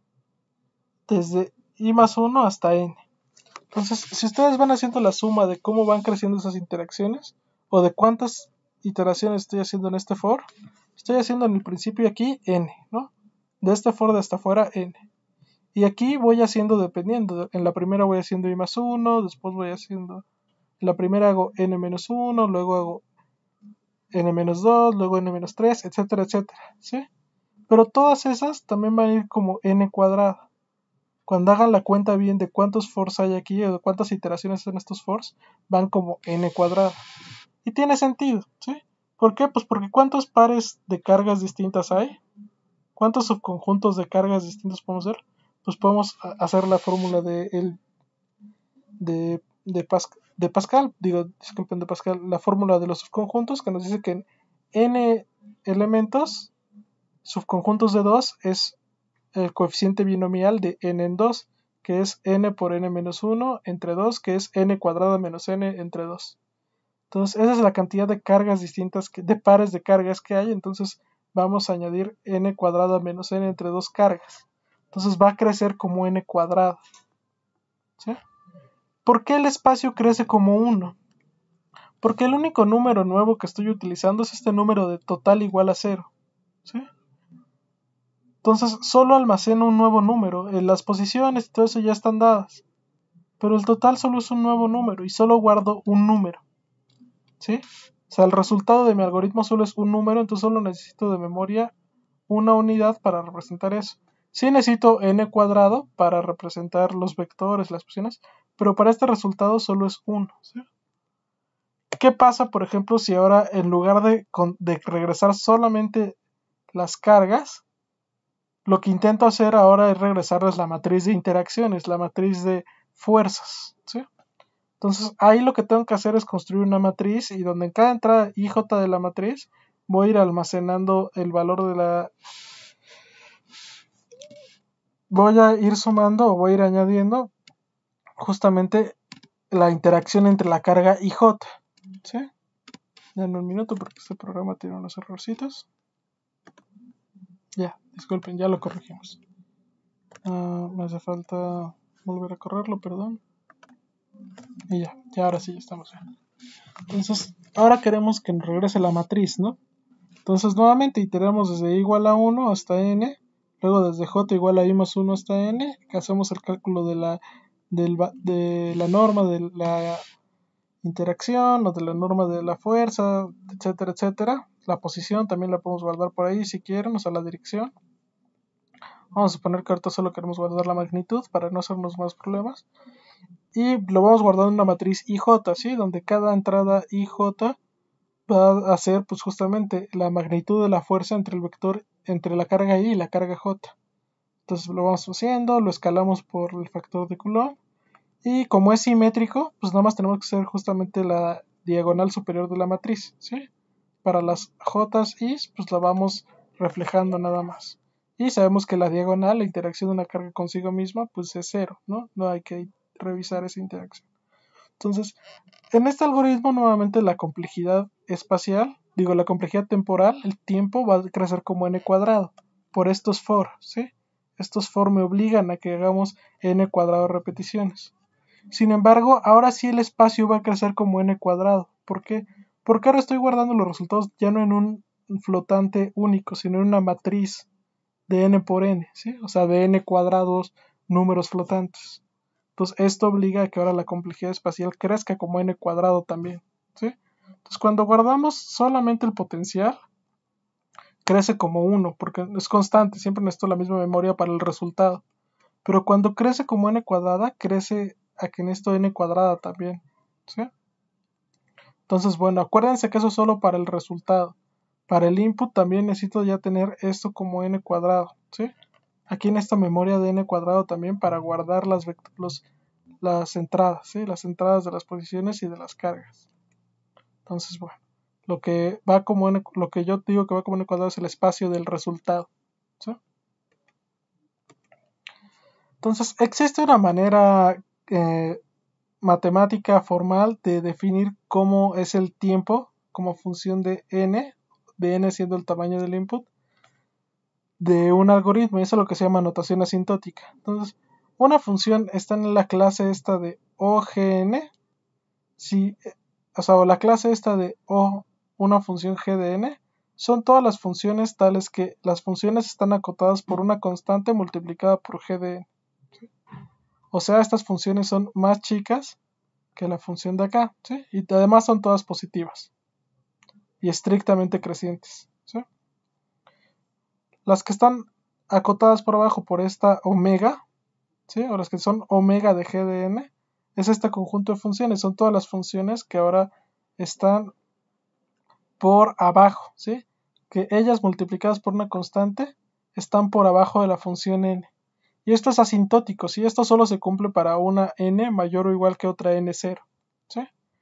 desde i más uno hasta n. Entonces, si ustedes van haciendo la suma de cómo van creciendo esas interacciones, o de cuántas iteraciones estoy haciendo en este for, estoy haciendo en el principio aquí n, ¿no? De este for de hasta afuera n. Y aquí voy haciendo dependiendo. En la primera voy haciendo i más uno, después voy haciendo... En la primera hago n menos uno, luego hago n menos dos, luego n menos tres, etcétera, etcétera, ¿sí? Pero todas esas también van a ir como n cuadrado. Cuando hagan la cuenta bien de cuántos fors hay aquí o de cuántas iteraciones en estos fors, van como n cuadrado. Y tiene sentido, ¿sí? ¿Por qué? Pues porque ¿cuántos pares de cargas distintas hay? ¿Cuántos subconjuntos de cargas distintos podemos hacer? Pues podemos hacer la fórmula de, el, de, de, Pascal, de Pascal, digo, disculpen, de Pascal, la fórmula de los subconjuntos que nos dice que en n elementos, subconjuntos de dos es el coeficiente binomial de n en dos, que es n por n menos uno entre dos, que es n cuadrada menos n entre dos. Entonces, esa es la cantidad de cargas distintas, que, de pares de cargas que hay. Entonces, vamos a añadir n cuadrada menos n entre dos cargas. Entonces, va a crecer como n cuadrado, ¿sí? ¿Por qué el espacio crece como uno? Porque el único número nuevo que estoy utilizando es este número de total igual a cero, ¿sí? Entonces solo almaceno un nuevo número, en las posiciones y todo eso ya están dadas, pero el total solo es un nuevo número y solo guardo un número, ¿sí? O sea, el resultado de mi algoritmo solo es un número, entonces solo necesito de memoria una unidad para representar eso. Sí necesito n cuadrado para representar los vectores, las posiciones, pero para este resultado solo es uno, ¿sí? ¿Qué pasa, por ejemplo, si ahora en lugar de, de regresar solamente las cargas, lo que intento hacer ahora es regresarles la matriz de interacciones, la matriz de fuerzas, ¿sí? Entonces ahí lo que tengo que hacer es construir una matriz y donde en cada entrada ij de la matriz voy a ir almacenando el valor de la... Voy a ir sumando o voy a ir añadiendo justamente la interacción entre la carga y j, ¿sí? Denme un minuto porque este programa tiene unos errorcitos. Ya, disculpen, ya lo corregimos. Uh, me hace falta volver a correrlo, perdón. Y ya, ya ahora sí, ya estamos bien. Entonces, ahora queremos que nos regrese la matriz, ¿no? Entonces, nuevamente iteramos desde i igual a uno hasta n, luego desde j igual a i más uno hasta n, que hacemos el cálculo de la, del, de la norma de la interacción o de la norma de la fuerza, etcétera, etcétera. La posición también la podemos guardar por ahí si quieren, o sea, la dirección. Vamos a suponer que ahorita solo queremos guardar la magnitud para no hacernos más problemas. Y lo vamos guardando en una matriz ij, ¿sí? Donde cada entrada ij va va a ser pues justamente la magnitud de la fuerza entre el vector, entre la carga I y la carga J. Entonces lo vamos haciendo, lo escalamos por el factor de Coulomb, y como es simétrico, pues nada más tenemos que hacer justamente la diagonal superior de la matriz, ¿sí? Para las J y pues la vamos reflejando nada más. Y sabemos que la diagonal, la interacción de una carga consigo misma, pues es cero, ¿no? No hay que revisar esa interacción. Entonces, en este algoritmo nuevamente la complejidad espacial, digo la complejidad temporal, el tiempo va a crecer como n cuadrado, por estos for, ¿sí? Estos for me obligan a que hagamos n cuadrado de repeticiones. Sin embargo, ahora sí el espacio va a crecer como n cuadrado. ¿Por qué? Porque ahora estoy guardando los resultados ya no en un flotante único, sino en una matriz de n por n, ¿sí? O sea, de n cuadrados números flotantes. Entonces esto obliga a que ahora la complejidad espacial crezca como n cuadrado también, ¿sí? Entonces cuando guardamos solamente el potencial, crece como uno, porque es constante, siempre necesito la misma memoria para el resultado. Pero cuando crece como n cuadrada, crece a que necesito n cuadrada también, ¿sí? Entonces, bueno, acuérdense que eso es solo para el resultado. Para el input también necesito ya tener esto como n cuadrado, ¿sí? Aquí en esta memoria de n cuadrado también para guardar las, los, las entradas, ¿sí? Las entradas de las posiciones y de las cargas. Entonces, bueno, lo que va como n, lo que yo digo que va como n cuadrado es el espacio del resultado, ¿sí? Entonces, existe una manera eh, matemática formal de definir cómo es el tiempo como función de n, de n siendo el tamaño del input, de un algoritmo, y eso es lo que se llama notación asintótica. Entonces, una función está en la clase esta de O G N, si, o sea, la clase esta de O, una función G de n, son todas las funciones tales que las funciones están acotadas por una constante multiplicada por G de n. ¿Sí? O sea, estas funciones son más chicas que la función de acá, ¿sí? Y además son todas positivas y estrictamente crecientes, ¿sí? Las que están acotadas por abajo por esta omega, ¿sí? O las que son omega de G de n, es este conjunto de funciones, son todas las funciones que ahora están por abajo, ¿sí? Que ellas multiplicadas por una constante están por abajo de la función n. Y esto es asintótico, ¿sí? Esto solo se cumple para una n mayor o igual que otra n cero, ¿sí?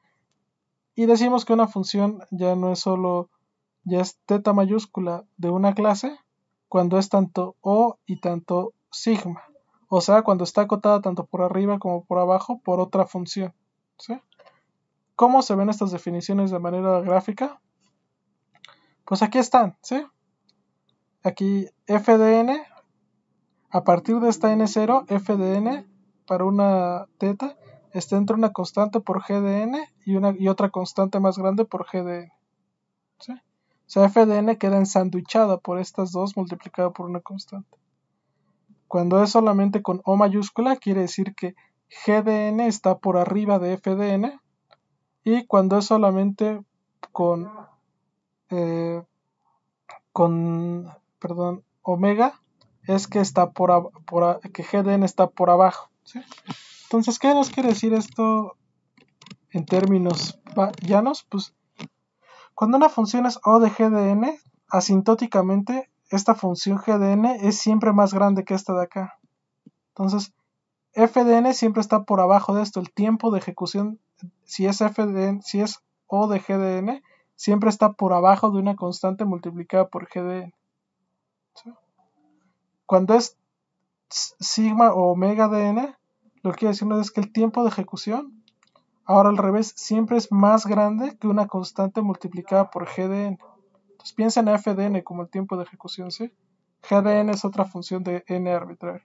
Y decimos que una función ya no es solo, ya es teta mayúscula de una clase cuando es tanto O y tanto sigma. O sea, cuando está acotada tanto por arriba como por abajo por otra función, ¿sí? ¿Cómo se ven estas definiciones de manera gráfica? Pues aquí están, ¿sí? Aquí f de n, a partir de esta n cero, f de n para una teta está entre una constante por g de n y, una, y otra constante más grande por g de n, ¿sí? O sea, f de n queda ensanduichada por estas dos multiplicada por una constante. Cuando es solamente con O mayúscula, quiere decir que g de n está por arriba de f de n, y cuando es solamente con eh, con perdón omega es que está por, por que g de n está por abajo, ¿sí? Entonces, ¿qué nos quiere decir esto en términos llanos? Pues cuando una función es O de G de n, asintóticamente esta función G de n es siempre más grande que esta de acá. Entonces, f de n siempre está por abajo de esto. El tiempo de ejecución, si es f de n, si es O de G de n, siempre está por abajo de una constante multiplicada por G de n, ¿sí? Cuando es sigma o omega de n, lo que quiere decir es que el tiempo de ejecución, ahora al revés, siempre es más grande que una constante multiplicada por G de n. Entonces piensa en f de n como el tiempo de ejecución, ¿sí? G de n es otra función de n arbitraria.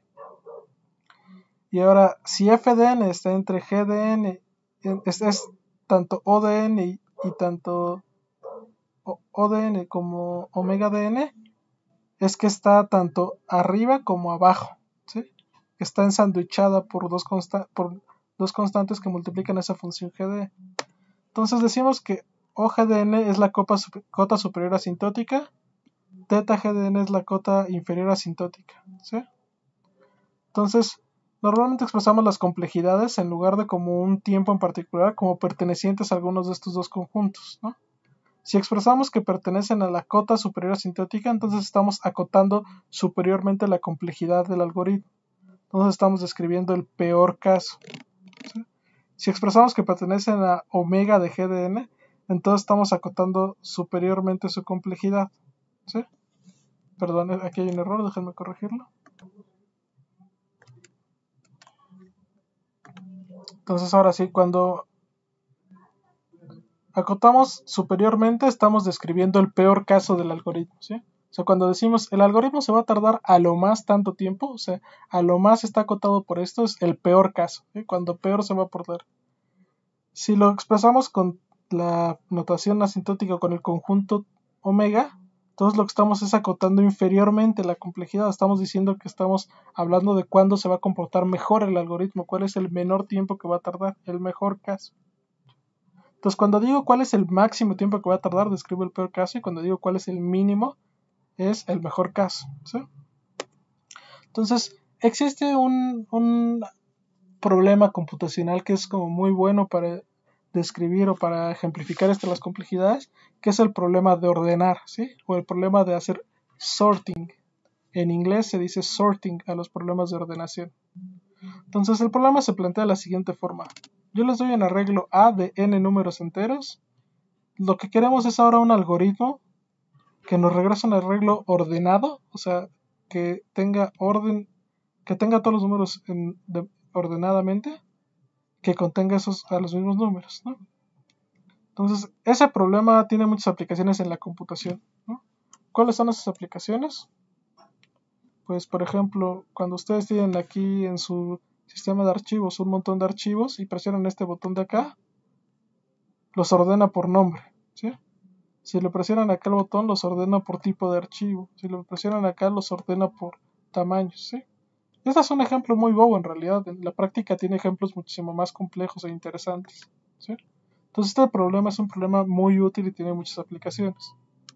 Y ahora, si f de n está entre G de n, es, es tanto O de n y, y tanto o, o de n como omega de n, es que está tanto arriba como abajo, ¿sí? Está ensanduichada por dos, consta por dos constantes que multiplican esa función G de n. Entonces decimos que O G de n es la copa, cota superior asintótica, teta G de n es la cota inferior asintótica, ¿sí? Entonces, normalmente expresamos las complejidades en lugar de como un tiempo en particular, como pertenecientes a algunos de estos dos conjuntos, ¿no? Si expresamos que pertenecen a la cota superior asintótica, entonces estamos acotando superiormente la complejidad del algoritmo. Entonces estamos describiendo el peor caso. ¿Sí? Si expresamos que pertenecen a omega de G de n, entonces estamos acotando superiormente su complejidad. ¿Sí? Perdón, aquí hay un error, déjenme corregirlo. Entonces ahora sí, cuando acotamos superiormente, estamos describiendo el peor caso del algoritmo, ¿sí? O sea, cuando decimos el algoritmo se va a tardar a lo más tanto tiempo, o sea, a lo más está acotado por esto, es el peor caso, ¿sí? Cuando peor se va a portar. Si lo expresamos con la notación asintótica o con el conjunto omega, entonces lo que estamos es acotando inferiormente la complejidad. Estamos diciendo que estamos hablando de cuándo se va a comportar mejor el algoritmo, cuál es el menor tiempo que va a tardar, el mejor caso. Entonces, cuando digo cuál es el máximo tiempo que va a tardar, describo el peor caso, y cuando digo cuál es el mínimo, es el mejor caso, ¿sí? Entonces, existe un, un problema computacional que es como muy bueno para describir o para ejemplificar esto, las complejidades, que es el problema de ordenar, ¿sí? O el problema de hacer sorting. En inglés se dice sorting a los problemas de ordenación. Entonces, el problema se plantea de la siguiente forma. Yo les doy un arreglo A de n números enteros. Lo que queremos es ahora un algoritmo que nos regrese un arreglo ordenado, o sea, que tenga orden, que tenga todos los números en, de, ordenadamente, que contenga esos a los mismos números, ¿no? Entonces, ese problema tiene muchas aplicaciones en la computación, ¿no? ¿Cuáles son esas aplicaciones? Pues, por ejemplo, cuando ustedes tienen aquí en su sistema de archivos un montón de archivos y presionan este botón de acá, los ordena por nombre, ¿sí? Si le presionan acá el botón, los ordena por tipo de archivo. Si le presionan acá, los ordena por tamaño, ¿sí? Este es un ejemplo muy bobo en realidad. En la práctica tiene ejemplos muchísimo más complejos e interesantes, ¿sí? Entonces este problema es un problema muy útil y tiene muchas aplicaciones.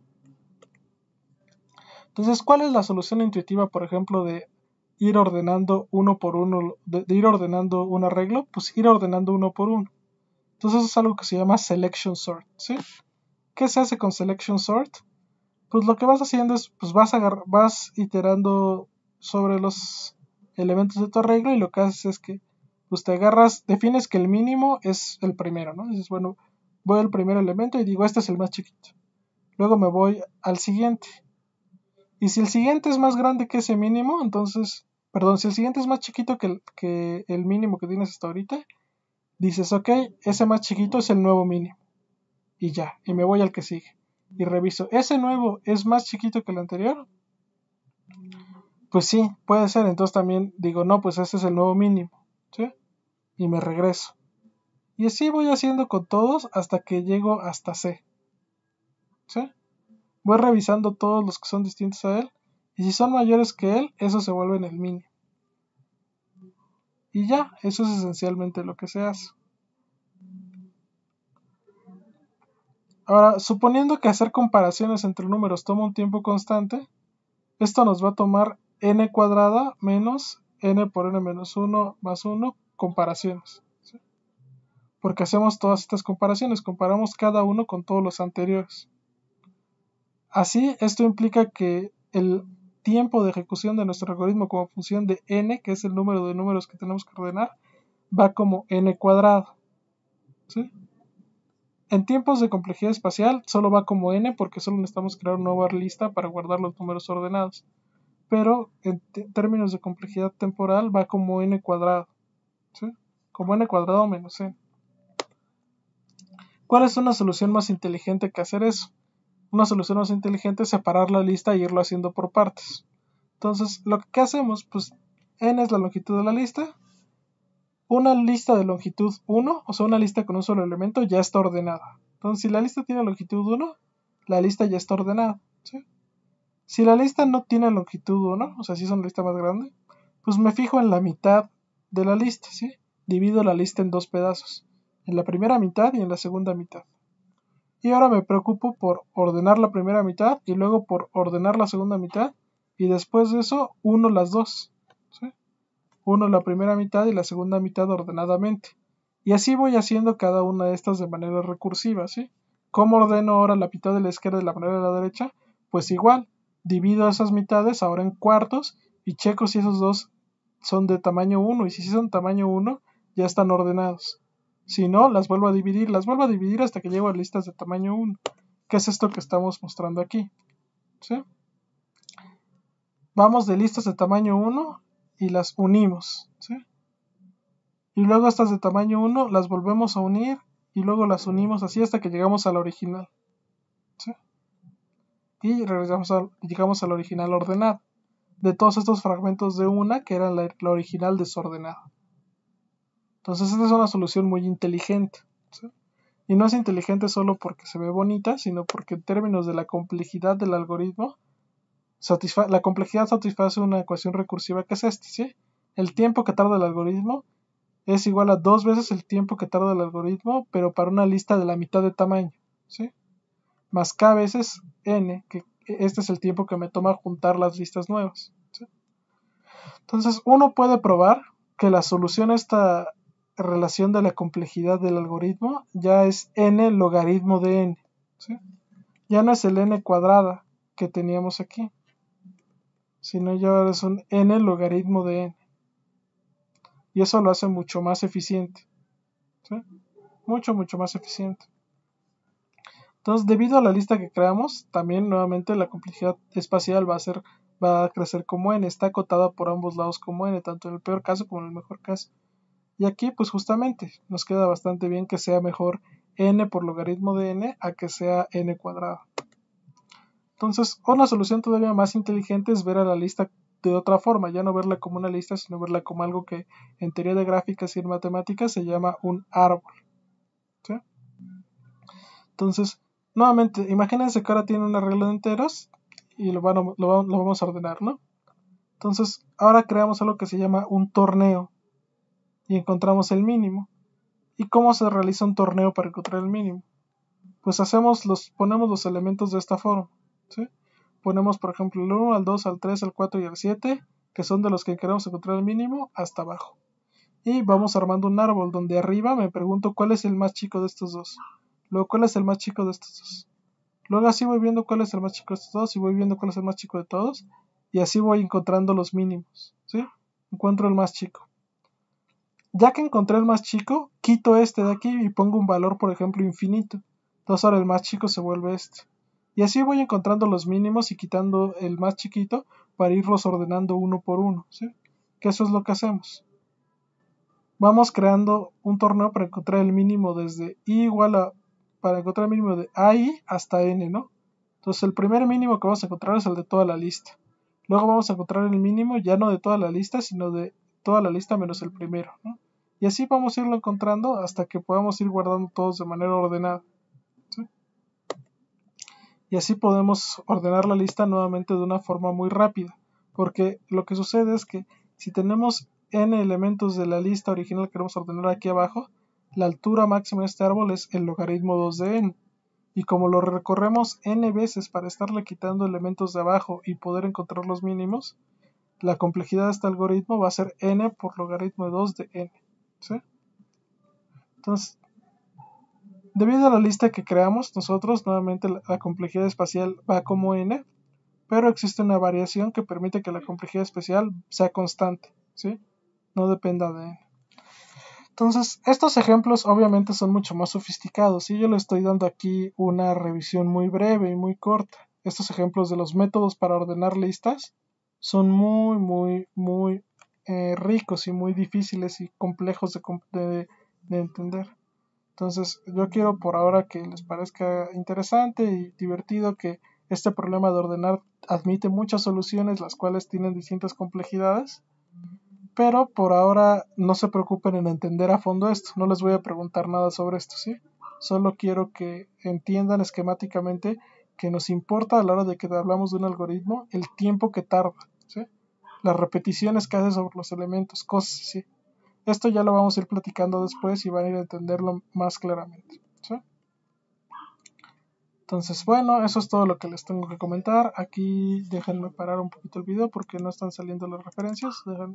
Entonces, ¿cuál es la solución intuitiva, por ejemplo, de ir ordenando uno por uno, de, de ir ordenando un arreglo? Pues ir ordenando uno por uno. Entonces es algo que se llama selection sort, ¿sí? ¿Qué se hace con selection sort? Pues lo que vas haciendo es, pues vas, agar vas iterando sobre los elementos de tu arreglo y lo que haces es que pues te agarras, defines que el mínimo es el primero, ¿no? Dices, bueno, voy al primer elemento y digo, este es el más chiquito. Luego me voy al siguiente. Y si el siguiente es más grande que ese mínimo, entonces, perdón, si el siguiente es más chiquito que el, que el mínimo que tienes hasta ahorita, dices, ok, ese más chiquito es el nuevo mínimo. Y ya, y me voy al que sigue. Y reviso, ¿ese nuevo es más chiquito que el anterior? Pues sí, puede ser. Entonces también digo, no, pues ese es el nuevo mínimo, ¿sí? Y me regreso. Y así voy haciendo con todos hasta que llego hasta C, ¿sí? Voy revisando todos los que son distintos a él. Y si son mayores que él, eso se vuelve en el mínimo. Y ya, eso es esencialmente lo que se hace. Ahora, suponiendo que hacer comparaciones entre números toma un tiempo constante, esto nos va a tomar n cuadrada menos n por n menos uno más uno comparaciones, ¿sí? Porque hacemos todas estas comparaciones, comparamos cada uno con todos los anteriores. Así, esto implica que el tiempo de ejecución de nuestro algoritmo como función de n, que es el número de números que tenemos que ordenar, va como n cuadrado, ¿sí? En tiempos de complejidad espacial solo va como n porque solo necesitamos crear una nueva lista para guardar los números ordenados. Pero en términos de complejidad temporal va como n cuadrado, ¿sí? Como n cuadrado menos n. ¿Cuál es una solución más inteligente que hacer eso? Una solución más inteligente es separar la lista e irlo haciendo por partes. Entonces, lo que hacemos, pues n es la longitud de la lista. Una lista de longitud uno, o sea, una lista con un solo elemento, ya está ordenada. Entonces, si la lista tiene longitud uno, la lista ya está ordenada, ¿sí? Si la lista no tiene longitud uno, o sea, si es una lista más grande, pues me fijo en la mitad de la lista, ¿sí? Divido la lista en dos pedazos, en la primera mitad y en la segunda mitad. Y ahora me preocupo por ordenar la primera mitad y luego por ordenar la segunda mitad y después de eso uno las dos, ¿sí? Uno la primera mitad y la segunda mitad ordenadamente. Y así voy haciendo cada una de estas de manera recursiva, ¿sí? ¿Cómo ordeno ahora la mitad de la izquierda y la manera de la derecha? Pues igual, divido esas mitades ahora en cuartos y checo si esos dos son de tamaño uno, y si son tamaño uno, ya están ordenados. Si no, las vuelvo a dividir, las vuelvo a dividir hasta que llego a listas de tamaño uno, que es esto que estamos mostrando aquí. ¿Sí? Vamos de listas de tamaño uno y las unimos. ¿Sí? Y luego estas de tamaño uno las volvemos a unir y luego las unimos así hasta que llegamos a la original. ¿Sí? Y regresamos a, llegamos al original ordenado de todos estos fragmentos de una que era la, la original desordenada. Entonces esta es una solución muy inteligente. ¿Sí? Y no es inteligente solo porque se ve bonita, sino porque en términos de la complejidad del algoritmo, la complejidad satisface una ecuación recursiva que es esta, ¿sí? El tiempo que tarda el algoritmo es igual a dos veces el tiempo que tarda el algoritmo, pero para una lista de la mitad de tamaño, ¿sí? Más k veces n, que este es el tiempo que me toma juntar las listas nuevas, ¿sí? Entonces uno puede probar que la solución a esta relación de la complejidad del algoritmo ya es n logaritmo de n, ¿sí? Ya no es el n cuadrada que teníamos aquí, sino ya es un n logaritmo de n. Y eso lo hace mucho más eficiente, ¿sí? Mucho, mucho más eficiente. Entonces, debido a la lista que creamos, también nuevamente la complejidad espacial va a ser, va a crecer como n, está acotada por ambos lados como n, tanto en el peor caso como en el mejor caso. Y aquí, pues justamente, nos queda bastante bien que sea mejor n por logaritmo de n a que sea n cuadrado. Entonces, una solución todavía más inteligente es ver a la lista de otra forma, ya no verla como una lista, sino verla como algo que en teoría de gráficas y en matemáticas se llama un árbol. ¿Sí? Entonces, nuevamente, imagínense que ahora tiene una regla de enteros y lo, van a, lo, lo vamos a ordenar, ¿no? Entonces, ahora creamos algo que se llama un torneo y encontramos el mínimo. ¿Y cómo se realiza un torneo para encontrar el mínimo? Pues hacemos los, ponemos los elementos de esta forma, ¿sí? Ponemos, por ejemplo, el uno, al dos, al tres, al cuatro y al siete, que son de los que queremos encontrar el mínimo, hasta abajo. Y vamos armando un árbol donde arriba me pregunto cuál es el más chico de estos dos. Luego, ¿cuál es el más chico de estos dos? Luego así voy viendo cuál es el más chico de estos dos y voy viendo cuál es el más chico de todos. Y así voy encontrando los mínimos, ¿sí? Encuentro el más chico. Ya que encontré el más chico, quito este de aquí y pongo un valor, por ejemplo, infinito. Entonces ahora el más chico se vuelve este. Y así voy encontrando los mínimos y quitando el más chiquito para irlos ordenando uno por uno, ¿sí? Que eso es lo que hacemos. Vamos creando un torneo para encontrar el mínimo desde i igual a, para encontrar el mínimo de a i hasta n, ¿no? Entonces el primer mínimo que vamos a encontrar es el de toda la lista. Luego vamos a encontrar el mínimo ya no de toda la lista, sino de toda la lista menos el primero, ¿no? Y así vamos a irlo encontrando hasta que podamos ir guardando todos de manera ordenada, ¿sí? Y así podemos ordenar la lista nuevamente de una forma muy rápida, porque lo que sucede es que si tenemos n elementos de la lista original que queremos ordenar aquí abajo, la altura máxima de este árbol es el logaritmo dos de n. Y como lo recorremos n veces para estarle quitando elementos de abajo y poder encontrar los mínimos, la complejidad de este algoritmo va a ser n por logaritmo de dos de n, ¿sí? Entonces, debido a la lista que creamos nosotros, nuevamente la, la complejidad espacial va como n, pero existe una variación que permite que la complejidad espacial sea constante, ¿sí? No dependa de n. Entonces, estos ejemplos obviamente son mucho más sofisticados y yo le estoy dando aquí una revisión muy breve y muy corta. Estos ejemplos de los métodos para ordenar listas son muy, muy, muy eh, ricos y muy difíciles y complejos de, de, de entender. Entonces, yo quiero por ahora que les parezca interesante y divertido que este problema de ordenar admite muchas soluciones, las cuales tienen distintas complejidades. Pero por ahora no se preocupen en entender a fondo esto, no les voy a preguntar nada sobre esto, ¿sí? Solo quiero que entiendan esquemáticamente que nos importa a la hora de que hablamos de un algoritmo el tiempo que tarda, ¿sí? Las repeticiones que hace sobre los elementos, cosas así. Esto ya lo vamos a ir platicando después y van a ir a entenderlo más claramente, ¿sí? Entonces, bueno, eso es todo lo que les tengo que comentar. Aquí déjenme parar un poquito el video porque no están saliendo las referencias. Déjenme.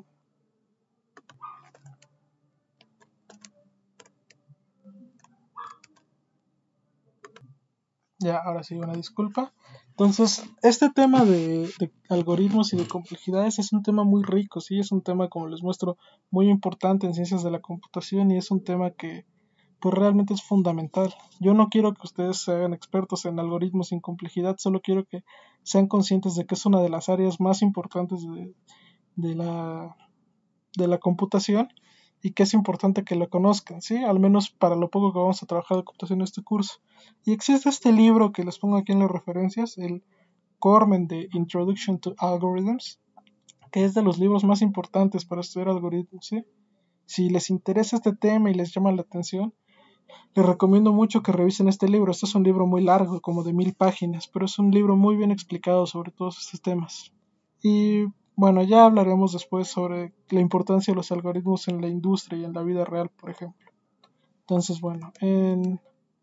Ya, ahora sí, una disculpa. Entonces, este tema de, de algoritmos y de complejidades es un tema muy rico, sí, es un tema, como les muestro, muy importante en ciencias de la computación y es un tema que, pues realmente es fundamental. Yo no quiero que ustedes se hagan expertos en algoritmos sin complejidad, solo quiero que sean conscientes de que es una de las áreas más importantes de, de la, de la computación y que es importante que lo conozcan, ¿sí? Al menos para lo poco que vamos a trabajar de computación en este curso. Y existe este libro que les pongo aquí en las referencias, el Cormen de Introduction to Algorithms, que es de los libros más importantes para estudiar algoritmos, ¿sí? Si les interesa este tema y les llama la atención, les recomiendo mucho que revisen este libro. Este es un libro muy largo, como de mil páginas, pero es un libro muy bien explicado sobre todos estos temas. Y bueno, ya hablaremos después sobre la importancia de los algoritmos en la industria y en la vida real, por ejemplo. Entonces, bueno, en,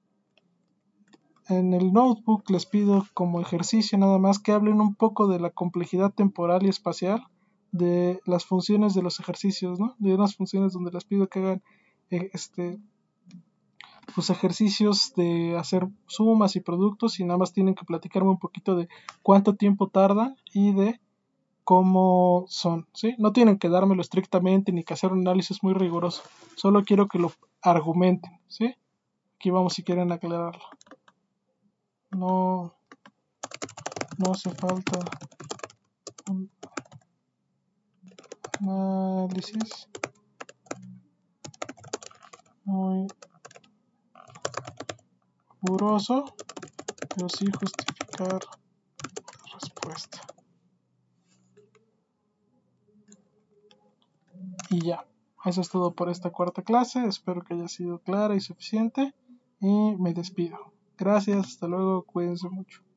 en el notebook les pido como ejercicio nada más que hablen un poco de la complejidad temporal y espacial de las funciones de los ejercicios, ¿no? De unas funciones donde les pido que hagan eh, este pues ejercicios de hacer sumas y productos y nada más tienen que platicarme un poquito de cuánto tiempo tardan y de cómo son, ¿sí? No tienen que dármelo estrictamente ni que hacer un análisis muy riguroso, solo quiero que lo argumenten, ¿sí? Aquí vamos si quieren aclararlo. No, no hace falta un análisis muy riguroso, pero sí justificar la respuesta. Y ya, eso es todo por esta cuarta clase, espero que haya sido clara y suficiente y me despido. Gracias, hasta luego, cuídense mucho.